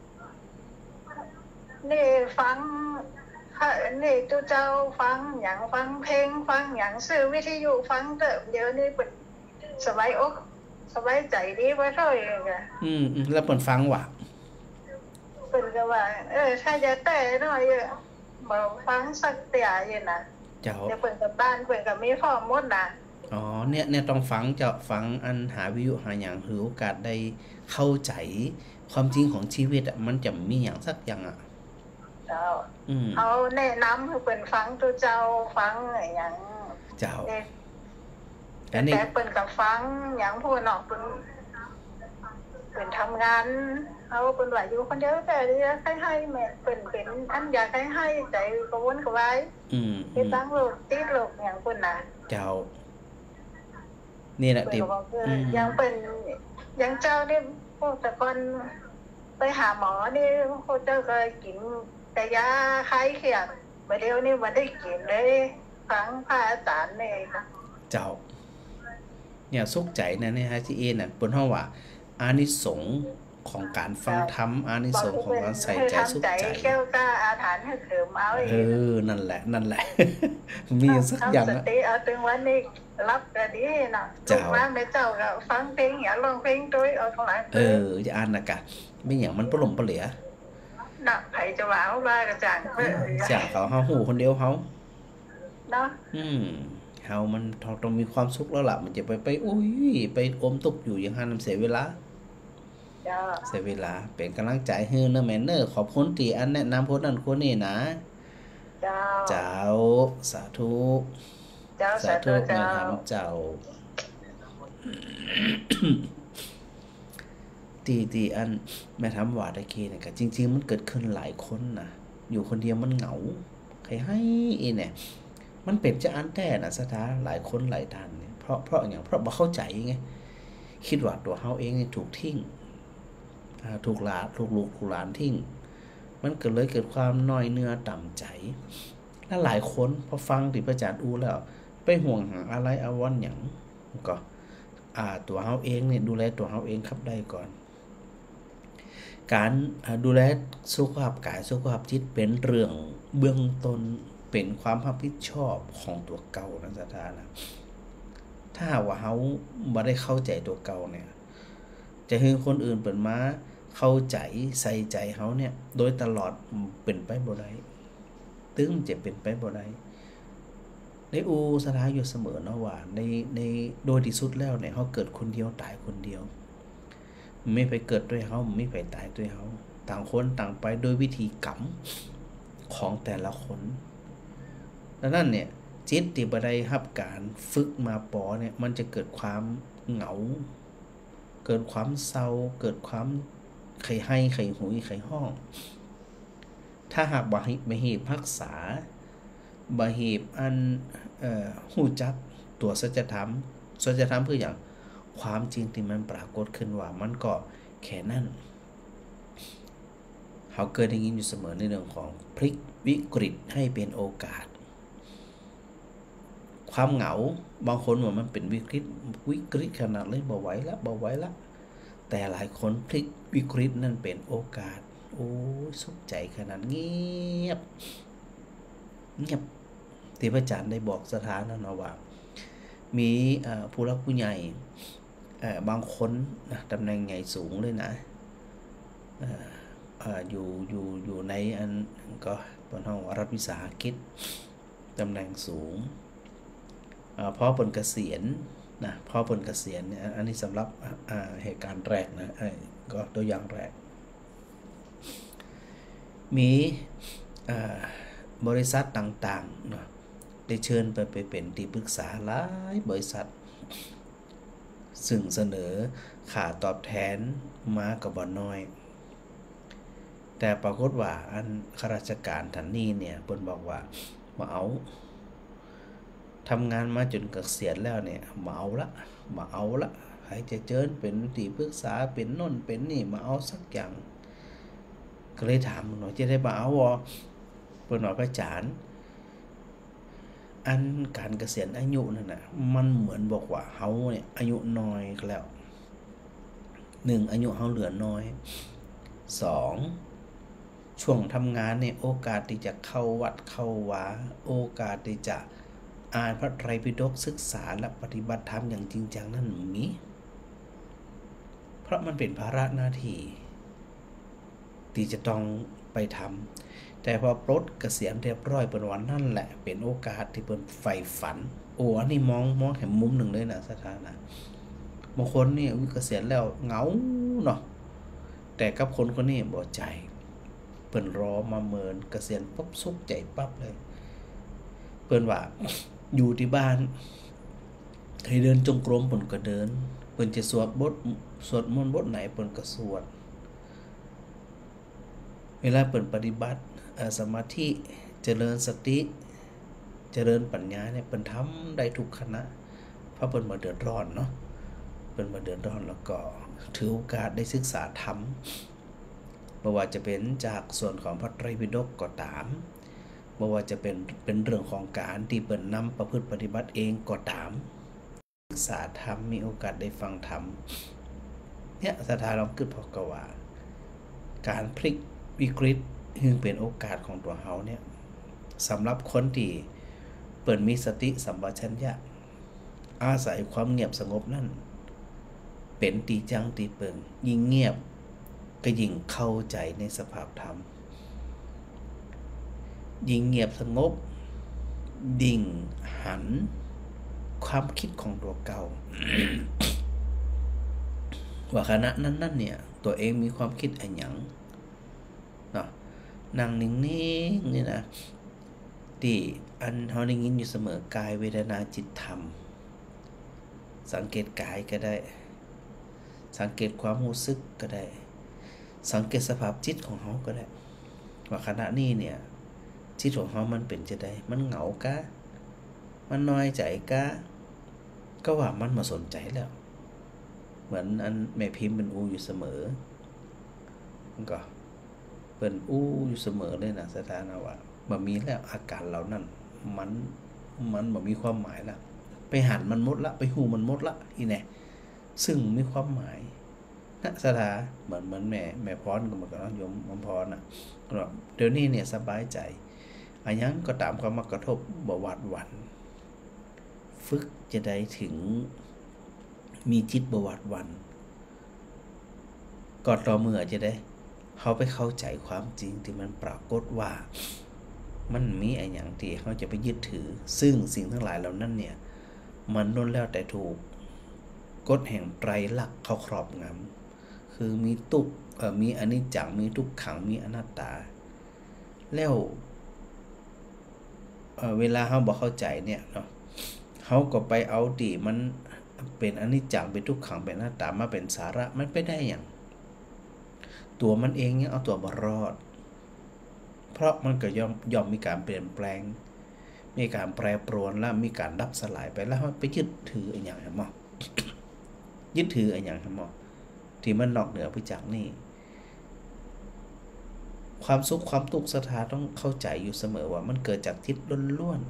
นี่ฟังนี่ตัวเจ้าฟังหยังฟังเพลงฟังหยังซื้อวิทยุฟังเด้อเดี๋ยวนี้เป็นสบายอกสบายใจดีบ่เท่าเองอ่ะ
อืมแล้วเพิ่นฟังว่ะ
เพิ่นก็ว่าเออถ้าจะแต่น้อยบ่ฟังสักเตียอยู่น่ะ
เจ้า
เดี๋ยวเพิ่นกับบ้านเพิ่นก็มีพร้อมหมดน่ะ
อ๋อเนี่ยเนี่ยต้องฟังเจ้าฟังอันหาวิวหาหยังถือโอกาสได้เข้าใจความจริงของชีวิตอ่ะมันจะมีหยังสักอย่างอ่ะ
เจ้าอืมเอาแนะนำให้เพิ่นฟังตัวเจ้าฟังหยัง
เจ้า
แต่นี่เพิ่นก็ฟังหยังผู้น้องเพิ่นเพิ่นทำงานเอาเพิ่นว่าอยู่คนเดียวแต่ให้ให้แม่เพิ่นเป็นอันอยากให้ให้ใจกระวนกระวาย
อืม
เฮ็ดตั้งโลกติดโลกหยังเพิ่นน่ะ
เจ้านี่แหละติ
ยังเป็นยังเจ้านี่พวกแต่ก่อนไปหาหมอนี่พวกเจ้าก็กินแต่ยาคลายเครียดบัดเดี๋ยวนี้บ่ได้กินเลยฟังพระอาจารย์นี่
เจ้าเนี่ยสุขใจนะเนี่ยฮะที่เอ็นน่ะเพิ่นเฮาว่าอานิสงส์ของการฟังธรรมอานิสงส์ของการใส่ใจสุขใจ
แก้วตาอาถรรพ์ให้เขิมเอา
เออนั่นแหละนั่นแหละมีสักอย่าง
นะสติเอาถึงวันนี้รับก็ดีน่ะถูกมาแม่เจ้าก็ฟังเพลงอย่าร้องเพลงด้วยเอาทั้งหลาย
เออจะอ่านน่ะกะไม่หยังมันปลมปเหลีย
น่ะไผจะว่าเอาว่าก็จัง
เออจังเขาเฮาฮู้คนเดียวเฮา
เนาะ
อืมเฮามันต้องมีความสุขแล้วล่ะมันจะไปไปอุ้ยไปอมทุกข์อยู่อย่างนั้นมันเสียเวลา
เจ้า
เสียเวลาเป็นกำลังใจให้เนอะแม่เนอะขอบคุณที่อันแนะนำคนนั้นคนนี้นะ
เจ้า
เจ้าสาธุ
เจ้า
สา
สาธุ
ธุแม่
เจ้า
หำเจ้าตีตีอันแม่ทำว่าตะกี้เนี่ยก็จริงๆมันเกิดขึ้นหลายคนนะอยู่คนเดียวมันเหงาใครให้อีเนี่ยมันเป็นจะอันแต่นะสถานหลายคนหลายท่านเนี่ยเพราะเพราะอย่างเพราะบ่เข้าใจไงคิดว่าตัวเฮาเองนี่ถูกทิ้งอ่าถูกหลานถูกลูกถูกหลานทิ้งมันก็เลยเกิดความน้อยเนื้อต่ำใจและหลายคนพอฟังที่พระอาจารย์อูแล้วไปห่วงหาอะไรอาวรณ์หยังก็อ่าตัวเฮาเองเนี่ยดูแลตัวเฮาเองครับได้ก่อนการดูแลสุขภาพกายสุขภาพจิตเป็นเรื่องเบื้องต้นเป็นความรับผิดชอบของตัวเก่านะสถานะถ้าว่าเฮาบ่ได้เข้าใจตัวเก่าเนี่ยจะให้คนอื่นเปิดมาเข้าใจใส่ใจเฮาเนี่ยโดยตลอดเป็นไปบ่ได้ตึงจะเป็นไปบ่ได้ในอูสถาอยู่เสมอเนาะว่าในในโดยที่สุดแล้วเนี่ยเฮาเกิดคนเดียวตายคนเดียวไม่ไปเกิดด้วยเฮาไม่ไปตายด้วยเฮาต่างคนต่างไปโดยวิธีกรรมของแต่ละคนดังนั้นเนี่ยจิตที่บ่ได้รับการฝึกมาปอเนี่ยมันจะเกิดความเหงาเกิดความเศร้าเกิดความไข้ให้ไข้หุยไข้ห้องถ้าหากบ่ไม่ฮีบรักษาบ่ฮีบอันเอ่อฮู้จักตัวสัจธรรมสัจธรรมคือหยังความจริงที่มันปรากฏขึ้นว่ามันก็แค่นั้นเฮาเคยได้ยินอยู่เสมอในเรื่องของพลิกวิกฤตให้เป็นโอกาสความเหงาบางคนว่ามันเป็นวิกฤตวิกฤตขนาดเลยบ่ไหวแล้วบ่ไหวแล้วแต่หลายคนพลิกวิกฤตนั่นเป็นโอกาสโอ้ยสุขใจขนาดเงียบเงียบที่พระอาจารย์ได้บอกสถานะว่ามีผู้รักผู้ใหญ่บางคนนะตำแหน่งใหญ่สูงเลยนะอยู่อยู่อยู่ในอันก็บนห้องรัฐวิสาหกิจตำแหน่งสูงพอผลเกษียณนะพอผลเกษียณเนี่ยอันนี้สำหรับเหตุการณ์แรกนะก็ตัวอย่างแรกมีบริษัทต่างๆนะได้เชิญไปไปเป็นที่ปรึกษาหลายบริษัทซึ่งเสนอค่าตอบแทนมาก็บ่น้อยแต่ปรากฏว่าอันข้าราชการท่านนี้เนี่ยเพิ่นบอกว่ามาเอาทำงานมาจนเกษียณแล้วเนี่ยมาเอาละมาเอาละใครจะเชิญเป็นที่ปรึกษาเป็นโน่นเป็นนี่มาเอาสักอย่างก็เลยถามหน่อยจะได้มาเอาบ่เพิ่นว่าพระอาจารย์อันการเกษียณอายุนั่นน่ะมันเหมือนบอกว่าเฮาเนี่ยอายุน้อยแล้วหนึ่งอายุเฮาเหลือน้อยสองช่วงทำงานเนี่ยโอกาสที่จะเข้าวัดเข้าวาโอกาสที่จะอ่านพระไตรปิฎกศึกษาและปฏิบัติธรรมอย่างจริงจังนั่นมีเพราะมันเป็นภาระหน้าที่ที่จะต้องไปทำแต่พอปลดเกษียณเรียบร้อยเป็นวันนั่นแหละเป็นโอกาสที่เป็นใฝ่ฝันโอ้อันนี้มองมองเห็นมุมหนึ่งเลยนะสถานะบางคนนี่เกษียณแล้วเหงาเนาะแต่กับคนคนนี้บ่ใจเพิ่นรอมาเมินเกษียณปุ๊บสุขใจปั๊บเลยเพิ่นว่าอยู่ที่บ้านให้เดินจงกรมเพิ่นก็เดินเพิ่นจะสวดบทสวดมนต์บทไหนเพิ่นก็สวดเวลาเพิ่นปฏิบัติสมาธิเจริญสติเจริญปัญญาเนี่ยเพิ่นทำได้ทุกขณะเพราะเพิ่นบ่เดือดร้อนเนาะเพิ่นบ่เดือดร้อนแล้วก็ถือโอกาสได้ศึกษาธรรมบ่ว่าจะเป็นจากส่วนของพระไตรปิฎกก็ตามบ่ว่าจะเป็นเป็นเรื่องของการที่เพิ่นนำประพฤติปฏิบัติเองก็ตามศึกษาธรรมมีโอกาสได้ฟังธรรมเนี่ยสถาลองคิดพอกว่าการพลิกวิกฤตซึ่งเป็นโอกาสของตัวเฮาเนี่ยสำหรับคนที่เปิดมีสติสัมปชัญญะอาศัยความเงียบสงบนั่นเป็นตีจังตีเปิงยิ่งเงียบก็ยิ่งเข้าใจในสภาพธรรมยิ่งเงียบสงบดิ่งหันความคิดของตัวเก่า ว่าขณะนั้นนั่นเนี่ยตัวเองมีความคิดอะไรอย่างเนาะนั่งนิ่งๆนี่นะที่อันเขาได้ยินอยู่เสมอกายเวทนาจิตธรรมสังเกตกายก็ได้สังเกตความรู้สึกก็ได้สังเกตสภาพจิตของเขาก็ได้ว่าขณะนี้เนี่ยจิตของเขามันเป็นจะได้มันเหงากะมันน้อยใจกะก็ว่ามันมาสนใจแล้วเหมือนอันแม่พิมพ์เป็นอูอยู่เสมอมันก็เป็นอูอยู่เสมอเลยนะสถานะว่าบ่มีแล้วอาการเหล่านั้นมันมันบ่มีความหมายละไปหันมันหมดละไปหูมันหมดละอีแน่ซึ่งมีความหมายนะสถาเหมือนเหมือนแม่แม่พรก็เหมือนกับโยมมพรน่ะก็เดี๋ยวนี้เนี่ยสบายใจอันยังก็ตามความมากระทบบ่หวาดหวั่นฝึกจะได้ถึงมีจิตบ่หวาดหวั่นก่อนต่อเมื่อจะได้เขาไปเข้าใจความจริงที่มันปรากฏว่ามันมีอะไรอย่างที่เขาจะไปยึดถือซึ่งสิ่งทั้งหลายเหล่านั้นเนี่ยมันล้วนแล้วแต่ถูกกฎแห่งไตรลักษณ์เขาครอบงำคือมีทุกข์เอ่อมีอนิจจังมีทุกขังมีอนัตตาแล้วเอ่อเวลาเขาบอกเข้าใจเนี่ยเนาะเขาก็ไปเอาดีมันเป็นอนิจจังเป็นทุกขังเป็นอนัตตามาเป็นสาระมันไปได้อย่างตัวมันเองเนี่ยเอาตัวบรอดเพราะมันก็ย่อมย่อมมีการเปลี่ยนแปลงมีการแปรปรวนและมีการดับสลายไปแล้วไปยึดถืออย่างไรมั้ง ยึดถืออย่างไรมั้งที่มันนอกเหนือไปจากนี่ความสุขความทุกข์สถาต้องเข้าใจอยู่เสมอว่ามันเกิดจากจิตล้วน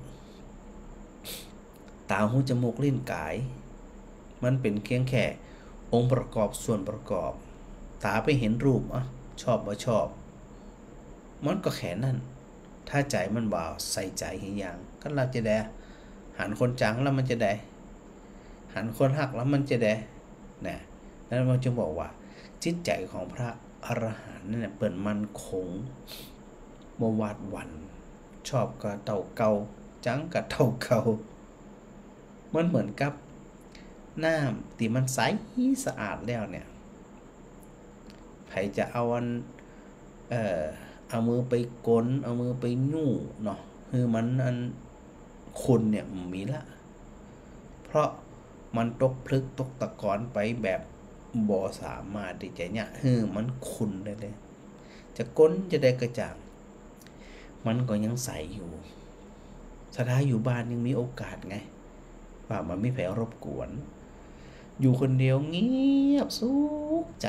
ๆตาหูจมูกลิ้นกายมันเป็นเพียงแค่องค์ประกอบส่วนประกอบตาไปเห็นรูปอ่ะชอบบ่ชอบมันก็แค่นั้นถ้าใจมันบ่าวใส่ใจเห็นอย่างก็เราจะได้หันคนจังแล้วมันจะได้หันคนหักแล้วมันจะได้นะนั้นมันจะบอกว่าจิตใจของพระอรหันต์เนี่ยเปิดมันคงบ่หวาดหวั่นชอบก็เต่าเก่าจังก็เต่าเก่ามันเหมือนกับน้ำที่มันใสสะอาดแล้วเนี่ยใครจะเอาอันเอ่อเอามือไปกลนเอามือไปยู่เนาะคือมันอันคุณเนี่ยมีละเพราะมันตกพลึกตกตะกอนไปแบบบ่สามารถที่จะเนี่ยคือมันคุณได้เลยจะก้นจะได้กระจ่างมันก็ยังใสอยู่สถาอยู่บ้านยังมีโอกาสไงว่ามันไม่แผ่รบกวนอยู่คนเดียวเงียบสุขใจ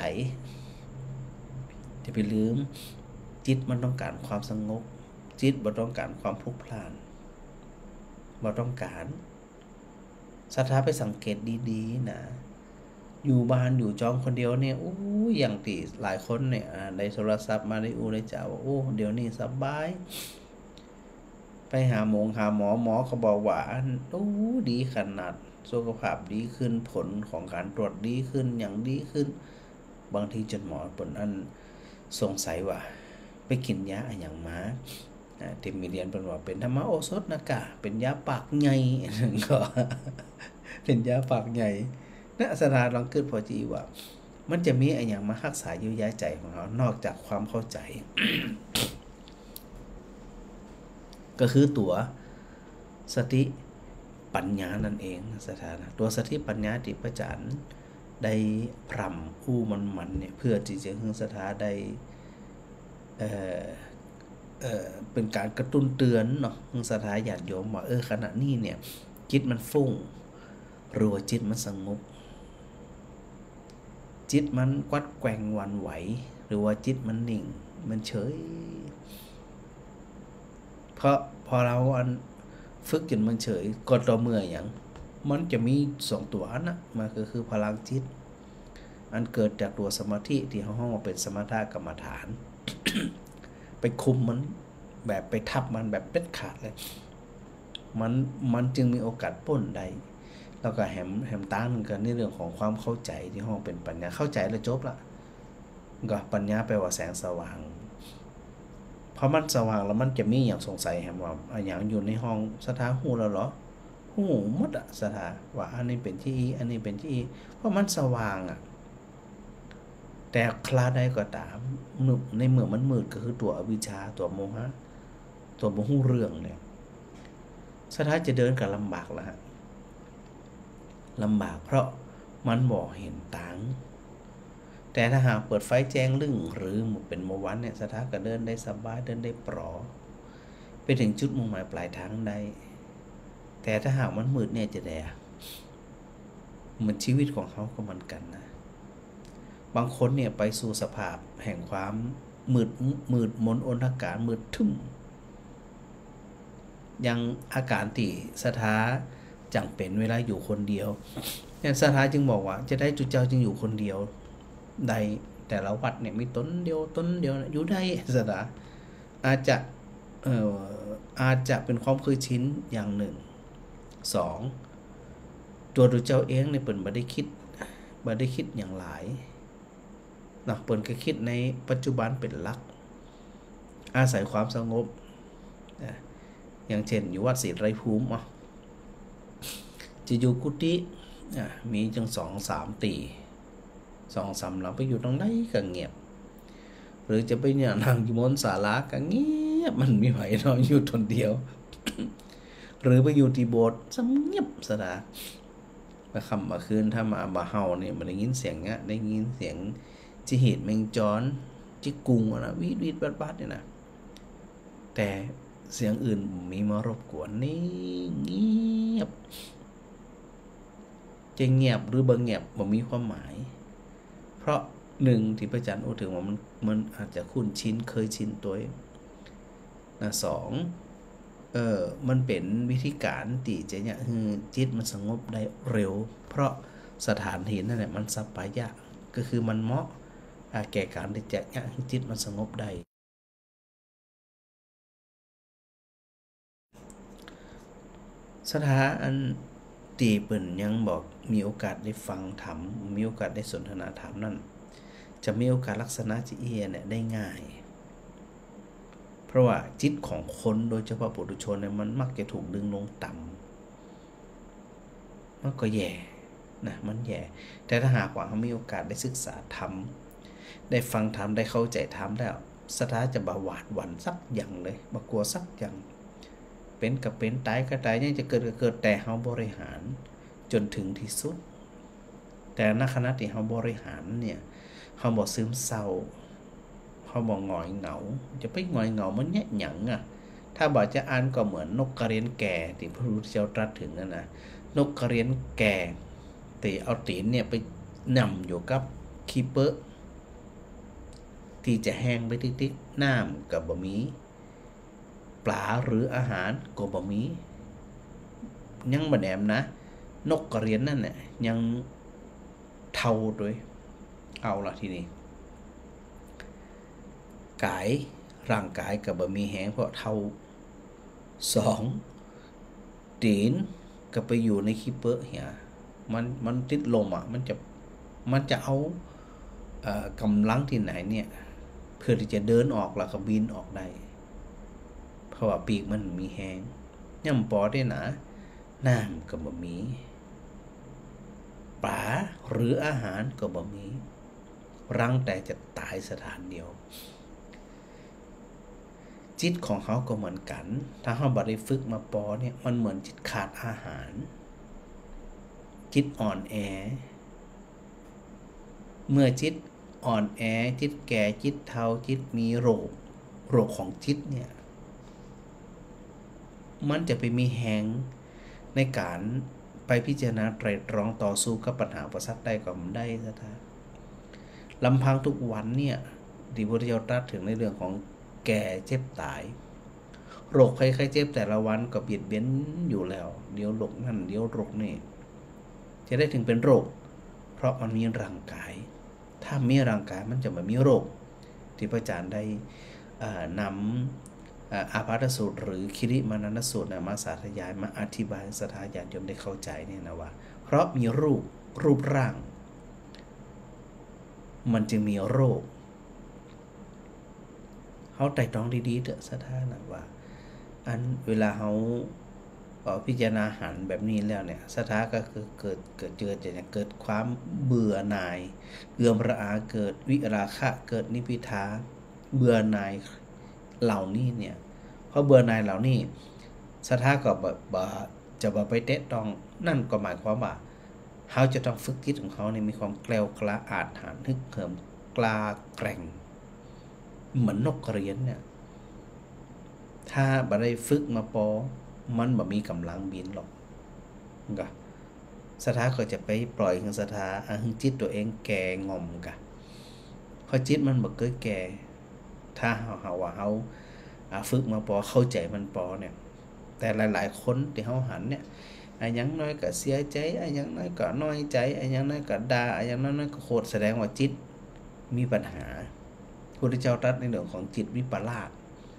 จะไปลืมจิตมันต้องการความสงบจิตบ่ต้องการความพลุกพล่านบ่ต้องการสถาไปสังเกตดีๆนะอยู่บ้านอยู่จอมคนเดียวเนี่ยโอ้อย่างที่หลายคนเนี่ยในโทรศัพท์มาได้อูได้จ่าว่าโอ้เดี๋ยวนี้สบายไปหาหมอหาหมอหมอเขาบอกว่าโอ้ดีขนาดสุขภาพดีขึ้นผลของการตรวจดีขึ้นอย่างดีขึ้นบางทีจนหมอผลอันสงสัยว่าไปกินยาอะไรอย่างมาที่มีเรียนเป็นว่าเป็นธรรมโอสถนะกะเป็นยาปากใหญ่ก็เป็นยาปากใหญ่นะสถานลองเกิดพอจีว่ามันจะมีอะไรอย่างมารักษาเยียวยาใจของเรานอกจากความเข้าใจ ก็คือตัวสติปัญญานั่นเองสถานะตัวสติปัญญาที่พระอาจารย์ได้พร่ำอู้มันมันเนี่ยเพื่อที่จะให้สถาได้เอ่อเอ่อเป็นการกระตุ้นเตือนเนาะสถาญาติโยมว่าเออขณะนี้เนี่ยจิตมันฟุ้งหรือว่าจิตมันสงบจิตมันกวัดแกว่งหวั่นไหวหรือว่าจิตมันนิ่งมันเฉยเพราะพอเราอันฝึกจนมันเฉยก็ต่อเมื่ออย่างมันจะมีสองตัวอันนะมันก็คือพลังจิตอันเกิดจากตัวสมาธิที่ห้องเป็นสมถกรรมฐาน ไปคุมมันแบบไปทับมันแบบเป็ดขาดเลยมันมันจึงมีโอกาสป้นได้แล้วก็แหมแหมตั้งกันในเรื่องของความเข้าใจที่ห้องเป็นปัญญาเข้าใจแล้วจบละก็ปัญญาแปลว่าแสงสว่างพอมันสว่างแล้วมันจะมีอย่างสงสัยแฮมว่าอะอย่างอยู่ในห้องสถาหูแล้วเหรอหูหมดอะสถาว่าอันนี้เป็นที่อันนี้เป็นที่เพราะมันสว่างอะแต่คลาใดก็ตามในเมื่อมันมืดก็คือตัวอวิชชาตัวโมหะตัวบ่ฮู้เรื่องเนี่ยสถาจะเดินก็ลำบากแล้วฮะลำบากเพราะมันบ่เห็นต่างแต่ถ้าหากเปิดไฟแจ้งลึ่งหรือเป็นเมื่อวันเนี่ยสถาก็เดินได้สบายเดินได้ปลอไปถึงจุดมุ่งหมายปลายทางได้แต่ถ้าหากมันมืดเนี่ยจะแดเหมือนชีวิตของเขาก็เหมือนกันนะบางคนเนี่ยไปสู่สภาพแห่งความมืดมืดมนอนอากาศมืดทึ่มยังอาการที่สถาจังเป็นเวลาอยู่คนเดียวเนี่ยสถาจึงบอกว่าจะได้จุดเจ้าจึงอยู่คนเดียวใดแต่ละวัดเนี่ยมีต้นเดียวต้นเดียวอยู่ได้สถาอาจจะเอ่ออาจจะเป็นความเคยชินอย่างหนึ่งสองตัวดูเจ้าเองเนี่ยเปิ่นบ่ได้คิดบ่ได้คิดอย่างหลายนะเปิ่นก็คิดในปัจจุบันเป็นหลักอาศัยความสงบอย่างเช่นอยู่วัดศรีไรภูมิอ่ะจะอยู่กุฏิมีจังสองสามตีสองสามหลังไปอยู่ตรงไหนก็เงียบหรือจะไปเนี่ยนั่งอยู่บนศาลาก็เงียบมันมีไผนอนอยู่คนเดียวหรือไปอยู่ที่โบสถ์สงบสดาไปค่ำมาคืนถ้ามาบ่เฮาเนี่ยมันได้ยินเสียงเงี้ยได้ยินเสียงจิเหตุแมงจรจิกุงนะวีดวีดบัดๆเนี่ยนะแต่เสียงอื่นมีมารบกวนนี่เงียบจะเงียบหรือบ่เงียบบ่มีความหมายเพราะหนึ่งที่พระอาจารย์โอถึงว่ามันมันอาจจะคุ้นชินเคยชินตัวนะสองเออมันเป็นวิธีการที่จะเนี่ยคือจิตมันสงบได้เร็วเพราะสถานที่นั่นแหละมันสัปปายะก็คือมันเหมาะแก่การที่จะเนี่ยจิตมันสงบได้สถานอันตีเปิ่นยังบอกมีโอกาสได้ฟังธรรมมีโอกาสได้สนทนาธรรมนั่นจะมีโอกาสลักษณะจิเอียเนี่ยได้ง่ายเพราะว่าจิตของคนโดยเฉพาะปุถุชนเนี่ยมันมักจะถูกดึงลงต่ำมันก็แย่นะมันแย่แต่ถ้าหากว่าเขามีโอกาสได้ศึกษาธรรมได้ฟังธรรมได้เข้าใจธรรมแล้วสถาจะบ่หวาดหวั่นสักอย่างเลยบ่กลัวสักอย่างเป็นกับเป็นตายก็ตายยังจะเกิดก็เกิดแต่เฮาบริหารจนถึงที่สุดแต่ณขณะที่เฮาบริหารเนี่ยเฮาบ่ซึมเศร้าเฮาบ่หงอยเหงาจะไปหงอยเหงามันแยะหยังอ่ะถ้าบ่จะอ่านก็เหมือนนกกระเรียนแก่ที่พระพุทธเจ้าตรัสถึงนั่นน่ะนกกระเรียนแก่ที่เอาตีนเนี่ยไปนำอยู่กับคีเปอร์ที่จะแห้งไปติ๊กๆน้ำก็บ่มีปลาหรืออาหารก็บ่มียังบ่แหนมนะนกกระเรียนนั่นน่ะยังเท่าด้วยเอาล่ะทีนี้กายร่างกายก็บ่มีแห้งเพราะเท่าสองตีนก็ไปอยู่ในคีเปอร์เหียมันมันติดลมอ่ะมันจะมันจะเอาเอ่อกำลังที่ไหนเนี่ยเพื่อที่จะเดินออกแล้วก็บินออกได้เพราะว่าปีกมันมีแห้งย่ำปอได้นะน้ำก็บ่มีปลาหรืออาหารก็บ่มีรังแต่จะตายสถานเดียวจิตของเขาก็เหมือนกันถ้าเขาบ่ได้ฝึกมาปอเนี่ยมันเหมือนจิตขาดอาหารจิตอ่อนแอเมื่อจิตอ่อนแอจิตแก่จิตเฒ่าจิตมีโรคโรคของจิตเนี่ยมันจะไปมีแหงในการไปพิจารณาไตร่ตรองต่อสู้กับปัญหาอุปสรรคได้ก็ไม่ได้ซะท่าลำพังทุกวันเนี่ยที่พระพุทธเจ้าตรัสถึงในเรื่องของแก่เจ็บตายโรคภัยไข้เจ็บแต่ละวันก็เบียดเบียนอยู่แล้วเดี๋ยวโรคนั่นเดี๋ยวโรคนี่จะได้ถึงเป็นโรคเพราะมันมีร่างกายถ้ามีร่างกายมันจะไม่มีโรคที่พระอาจารย์ได้นำอาภัสสูตรหรือคิริมานันสูตรมาสาธยายมาอธิบายสถาญาติโยมได้เข้าใจเนี่ยนะว่าเพราะมีรูปรูปร่างมันจึงมีโรคเฮาไตร่ตรองดีๆเถอะสถานะว่าอันเวลาเฮาเอ่อพิจารณาหันแบบนี้แล้วเนี่ยสถาก็คือเกิดเกิดเจอจะเกิดความเบื่อหน่ายเอื่อมระอาเกิดวิราคะเกิดนิพพิทาเบื่อหน่ายเหล่านี้เนี่ยเพราะเบื่อหน่ายเหล่านี้สถาก็บ่บ่จะบ่ไปเตะต้องนั่นก็หมายความว่าเฮาจะต้องฝึกจิตของเขาเนี่ยมีความแกล้วกล้าอาจหาญฮึกเหิมกล้าแกร่งเหมือนนกกระเรียนเนี่ยถ้าบ่ได้ฝึกมาปอมันบ่มีกำลังบินหรอกก็สถาก็จะไปปล่อยให้สถาให้จิตตัวเองแก่งอมกะเพราะจิตมันบ่เคยแก่ถ้าเฮาเฮาว่าเฮาอ่าฝึกมาปอเข้าใจมันปอเนี่ยแต่หลายๆคนที่เฮาหันเนี่ยไอ้หยังน้อยก็เสียใจไอ้หยังน้อยก็น้อยใจไอ้หยังน้อยก็ด่าไอ้หยังน้อยก็โกรธแสดงว่าจิตมีปัญหาพระพุทธเจ้าตรัสในเรื่องของจิตวิปลาส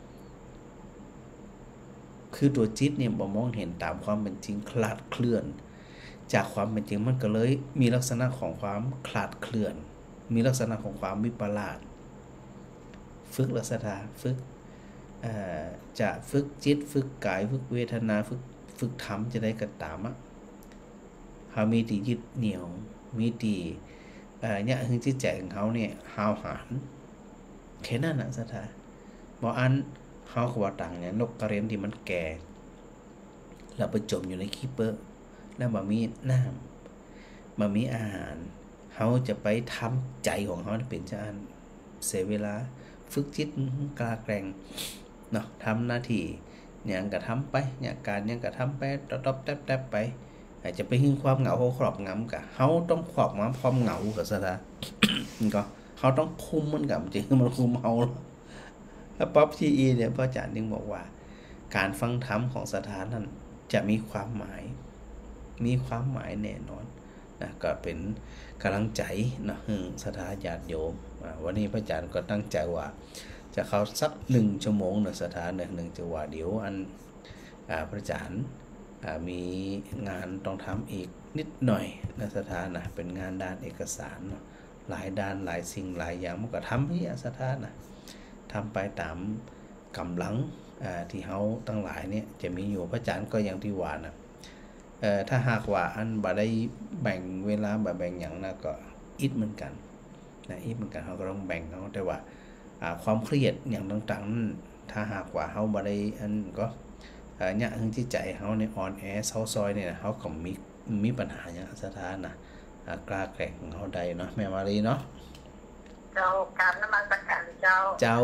คือตัวจิตเนี่ยบ่มองเห็นตามความเป็นจริงคลาดเคลื่อนจากความเป็นจริงมันก็เลยมีลักษณะของความคลาดเคลื่อนมีลักษณะของความวิปลาสฝึกลักษณะฝึกเอ่อจะฝึกจิตฝึกกายฝึกเวทนาฝึกฝึกธรรมจะได้ก็ตามอ่ะเฮามีที่ยึดเหนี่ยวมีที่เอ่อเนี่ยคือจิตใจของเฮาเนี่ยหาวหาญแค่นั้นน่ะสถาบ่อันเฮาก็ว่าต่างเนี่ยนกกระเรียนที่มันแก่แล้วไปจมอยู่ในขี้เปอะแล้วบ่มีน้ำบ่มีอาหารเฮาจะไปทำใจของเฮาเป็นจังอันเสียเวลาฝึกจิตกล้าแกร่งเนาะทำหน้าที่หยังก็ทำไปหยังการหยังก็ทำไปตอบๆแต๊บๆไปอาจจะไปหึงความเหงาครอบงำกะเฮาต้องครอบงำความเหงาก็ซะซะ มันก็เฮาต้องคุมมันกับจริงมันคุมเฮาแล้วป๊อปทีอีเนี่ยพระอาจารย์จึงบอกว่าการฟังธรรมของสถานนั้นจะมีความหมายมีความหมายแน่นอนนะก็เป็นกำลังใจนะให้สถาญาติโยมวันนี้พระอาจารย์ก็ตั้งใจว่าจะเข้าสักหนึ่งชั่วโมงในสถานหนึ่งจังหวะเดี๋ยวอันพระอาจารย์มีงานต้องทำอีกนิดหน่อยในสถานนะเป็นงานด้านเอกสารเนาะหลายด้านหลายสิ่งหลายอย่างมันก็ทำให้สถานนะทำไปตามกำลังที่เฮาตั้งหลายเนี่ยจะมีอยู่พระอาจารย์ก็อย่างที่ว่านะเอ่อถ้าหากว่าอันบ่ได้แบ่งเวลาบ่แบ่งหยังนะก็อิดเหมือนกันนะอิดเหมือนกันเฮาก็ต้องแบ่งเฮาแต่ว่าอ่าความเครียดอย่างต่างๆนั้นถ้าหากว่าเฮาบ่ได้อันก็เอ่อเนี่ยถึงที่ใจเฮาเนี่ยอ่อนแอเซาซอยเนี่ยเฮาก็มีมีปัญหาอย่างสถานนะกล้าแกร่งของเฮาได้เนาะแม่มารีเนาะ
เจ้าการนมัสการเจ้า
เจ้า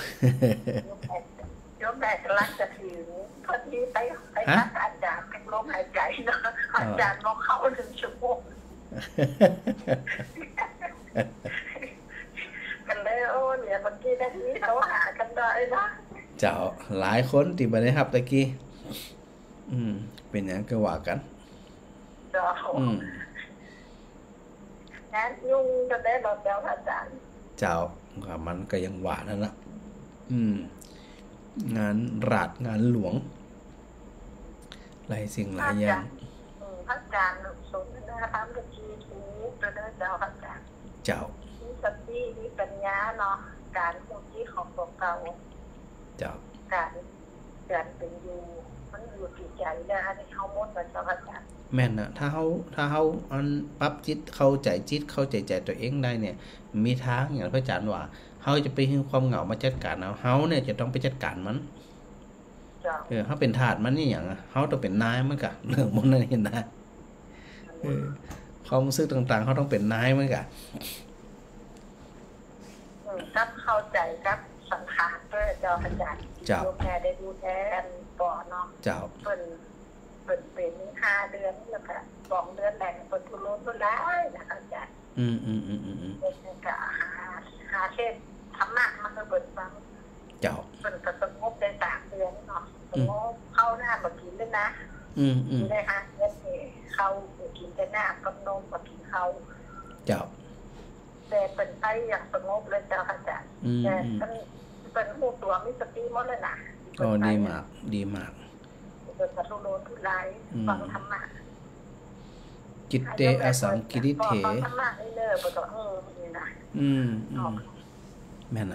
โยมแบกรักจะถึงพอดีไปไปพักอาจารย์เป็นลมหายใจเนาะอาจารย์บอกเข้าถึงชั่วโมงกันเลยโอ้เนี่ยเมื่อกี้นาทีเขาหากันได้นะ
เจ้าหลายคนที่บ่ได้รับตะกี้อืมเป็นหยังก็ว่ากัน
เจ้าอืมงานยุ่งกันได้บ่เจ้าอาจารย์
เจ้าก็มันก็ยังว่านั่นล่ะอืมงานราชงานหลวงหลายสิ่งหลายอย่าง
พระอาจารย์สนทนาธรรมกับชีทูกระเด้อเจ้าพระอาจารย์
เจ้า
มีสติมีปัญญาเนาะการพูดที่ของตัวเก่า
เจ้า
การการเป็นอยู่มันอยู่ที่ใจนะอันนี้เฮาหมดแล้วเจ้าพระอาจารย์
แม่นน่ะถ้าเฮาถ้าเฮาอันปรับจิตเข้าใจจิตเข้าใจใจตัวเองได้เนี่ยมีทางอย่างพระอาจารย์ว่าเฮาจะไปหึงความเหงามาจัดการเอาเฮาเนี่ยจะต้องไปจัดการมันเออเฮาเป็นทาสมันนี่หยังเฮาต้องเป็นนายมันก็เรื่องมันนั่นเห็นนะเออความรู้สึกต่างๆเฮาต้องเป็นนายมันก็
เออครับเข้าใจครับสังขารด้วยเจ้าอาจารย์
เจ้า
แค่ได้ดูแลก่อนเนาะ
เจ้า
เพิ่นเพิ่นเป็นห้าเดือนแล้วก็สองเดือนแรกเพิ่นทุรนทุรายนะคะอาจารย์
อืมๆๆๆ
เพิ่นก็หาหาเช่นธรรมะมันก็เปิดฟัง
เจ้า
เพิ่นก็สงบได้สามเดือนเนาะสงบเข้าหน้าบ่กินเลยนะ
อืม
ๆได้ค่ะเฮ็ดให้เข้ากินแต่น้ำกับนมบ่กินข้าว
เจ้า
แต่เพิ่นไปอย่างสงบเลยเจ้าอาจารย์แต่เพิ่นเพิ่นรู้ตัวมีสติหมดเลยนะ
อ๋อดีมากดีมาก
เพิ่นก็ทุรนทุรายฟังธรรมะ
จิตเตอสังกิริเถ
ฟังธรรมะเด้อบ่ต้องเออนี่นะ
อืมๆแม่นน่ะ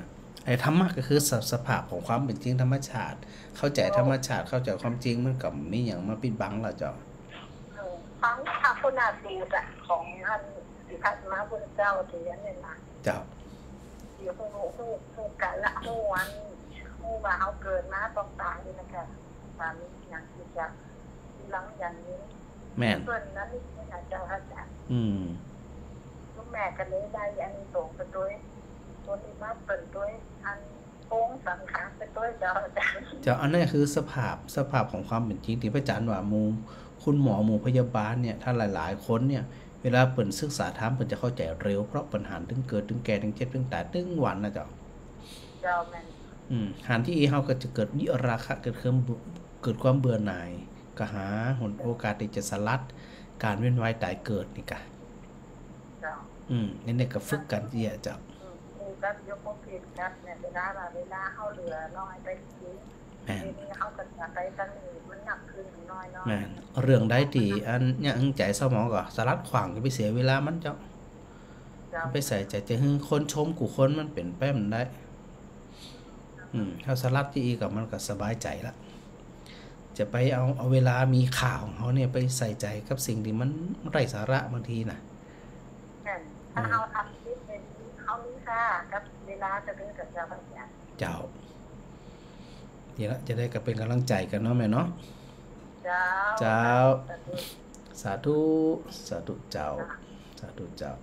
ไอ้ธรรมะก็คือสสภาพของความเป็นจริงธรรมชาติ เข้าใจธรรมชาติเข้าใจความจริงมันก็มีหยังมาปิดบังล่ะเจ้า
เออฟังพระพุทธสูตรอะของท่านสิทธัตถะพุทธเจ้าที่อันนี้นะ
เจ้า
เดี๋ยวฮู้ฮู้ฮู้กันละฮู้วันฮู้ว่าเฮาเกิดมาต้องตายนี่นะคะตามนี้อย่างที่จะทีหลังอย่างนี้
แม่น
ส่วนนั้นนี่อาจารย์อาจารย์
อืม
ลูกแม่ก็เลยได้อันนี้ส่งไปด้วยตัวที่มาเปิดด้วยอันโป้งสังขารไปด้วยเจ้าอาจารย์
เจ้าอันนั้นคือสภาพสภาพของความเป็นจริงที่พระอาจารย์ว่าหมู่คุณหมอหมู่พยาบาลเนี่ยถ้าหลายๆคนเนี่ยเวลาเปิ่นศึกษาธรรมเปิ่นจะเข้าใจเร็วเพราะปัญหาถึงเกิดถึงแก่ถึงเจ็บถึงตายถึงวันนะเจ้า
เจ้าแม่น
อืมหันที่เฮาก็จะเกิดวิราคะเกิดความเกิดความเบื่อหน่ายก็หาหนโอกาสที่จะสลัดการเวียนว่ายตายเกิดนี่กะ
เจ้า
อืมนี่ๆก็ฝึกกันที่จะเจ้า
อืมกับยกบ่ผิดครับเนี่ยเวลาเวลาเฮาเหลือน้อยไปที
แม่น
ทีนี้เฮาก็จะไปตั้งนี้มันหนักขึ้นน้อยเนาะ
แม่นเรื่องใดที่อันยังใจเศร้าหมองก็สลัดขวางจะไปเสียเวลามันเจ้าไปใส่ใจจะให้คนชมกูคนมันเป็นแป้มได้อืมเฮาสลัดที่อีก็มันก็สบายใจละจะไปเอาเอาเวลามีข่าวของเฮาเนี่ยไปใส่ใจกับสิ่งที่มันไร้สาระบางทีน่ะ
แม่นถ้าเฮาทำคิดเป็นเฮามีค่ากับเวลาจะเป็นกับเจ้าพระเจ้า
เจ้าเดี๋ยวจะได้ก็เป็นกำลังใจกันเนาะแม่เนาะ
เจ้า
เจ้าสาธุสาธุเจ้าสาธุเจ้า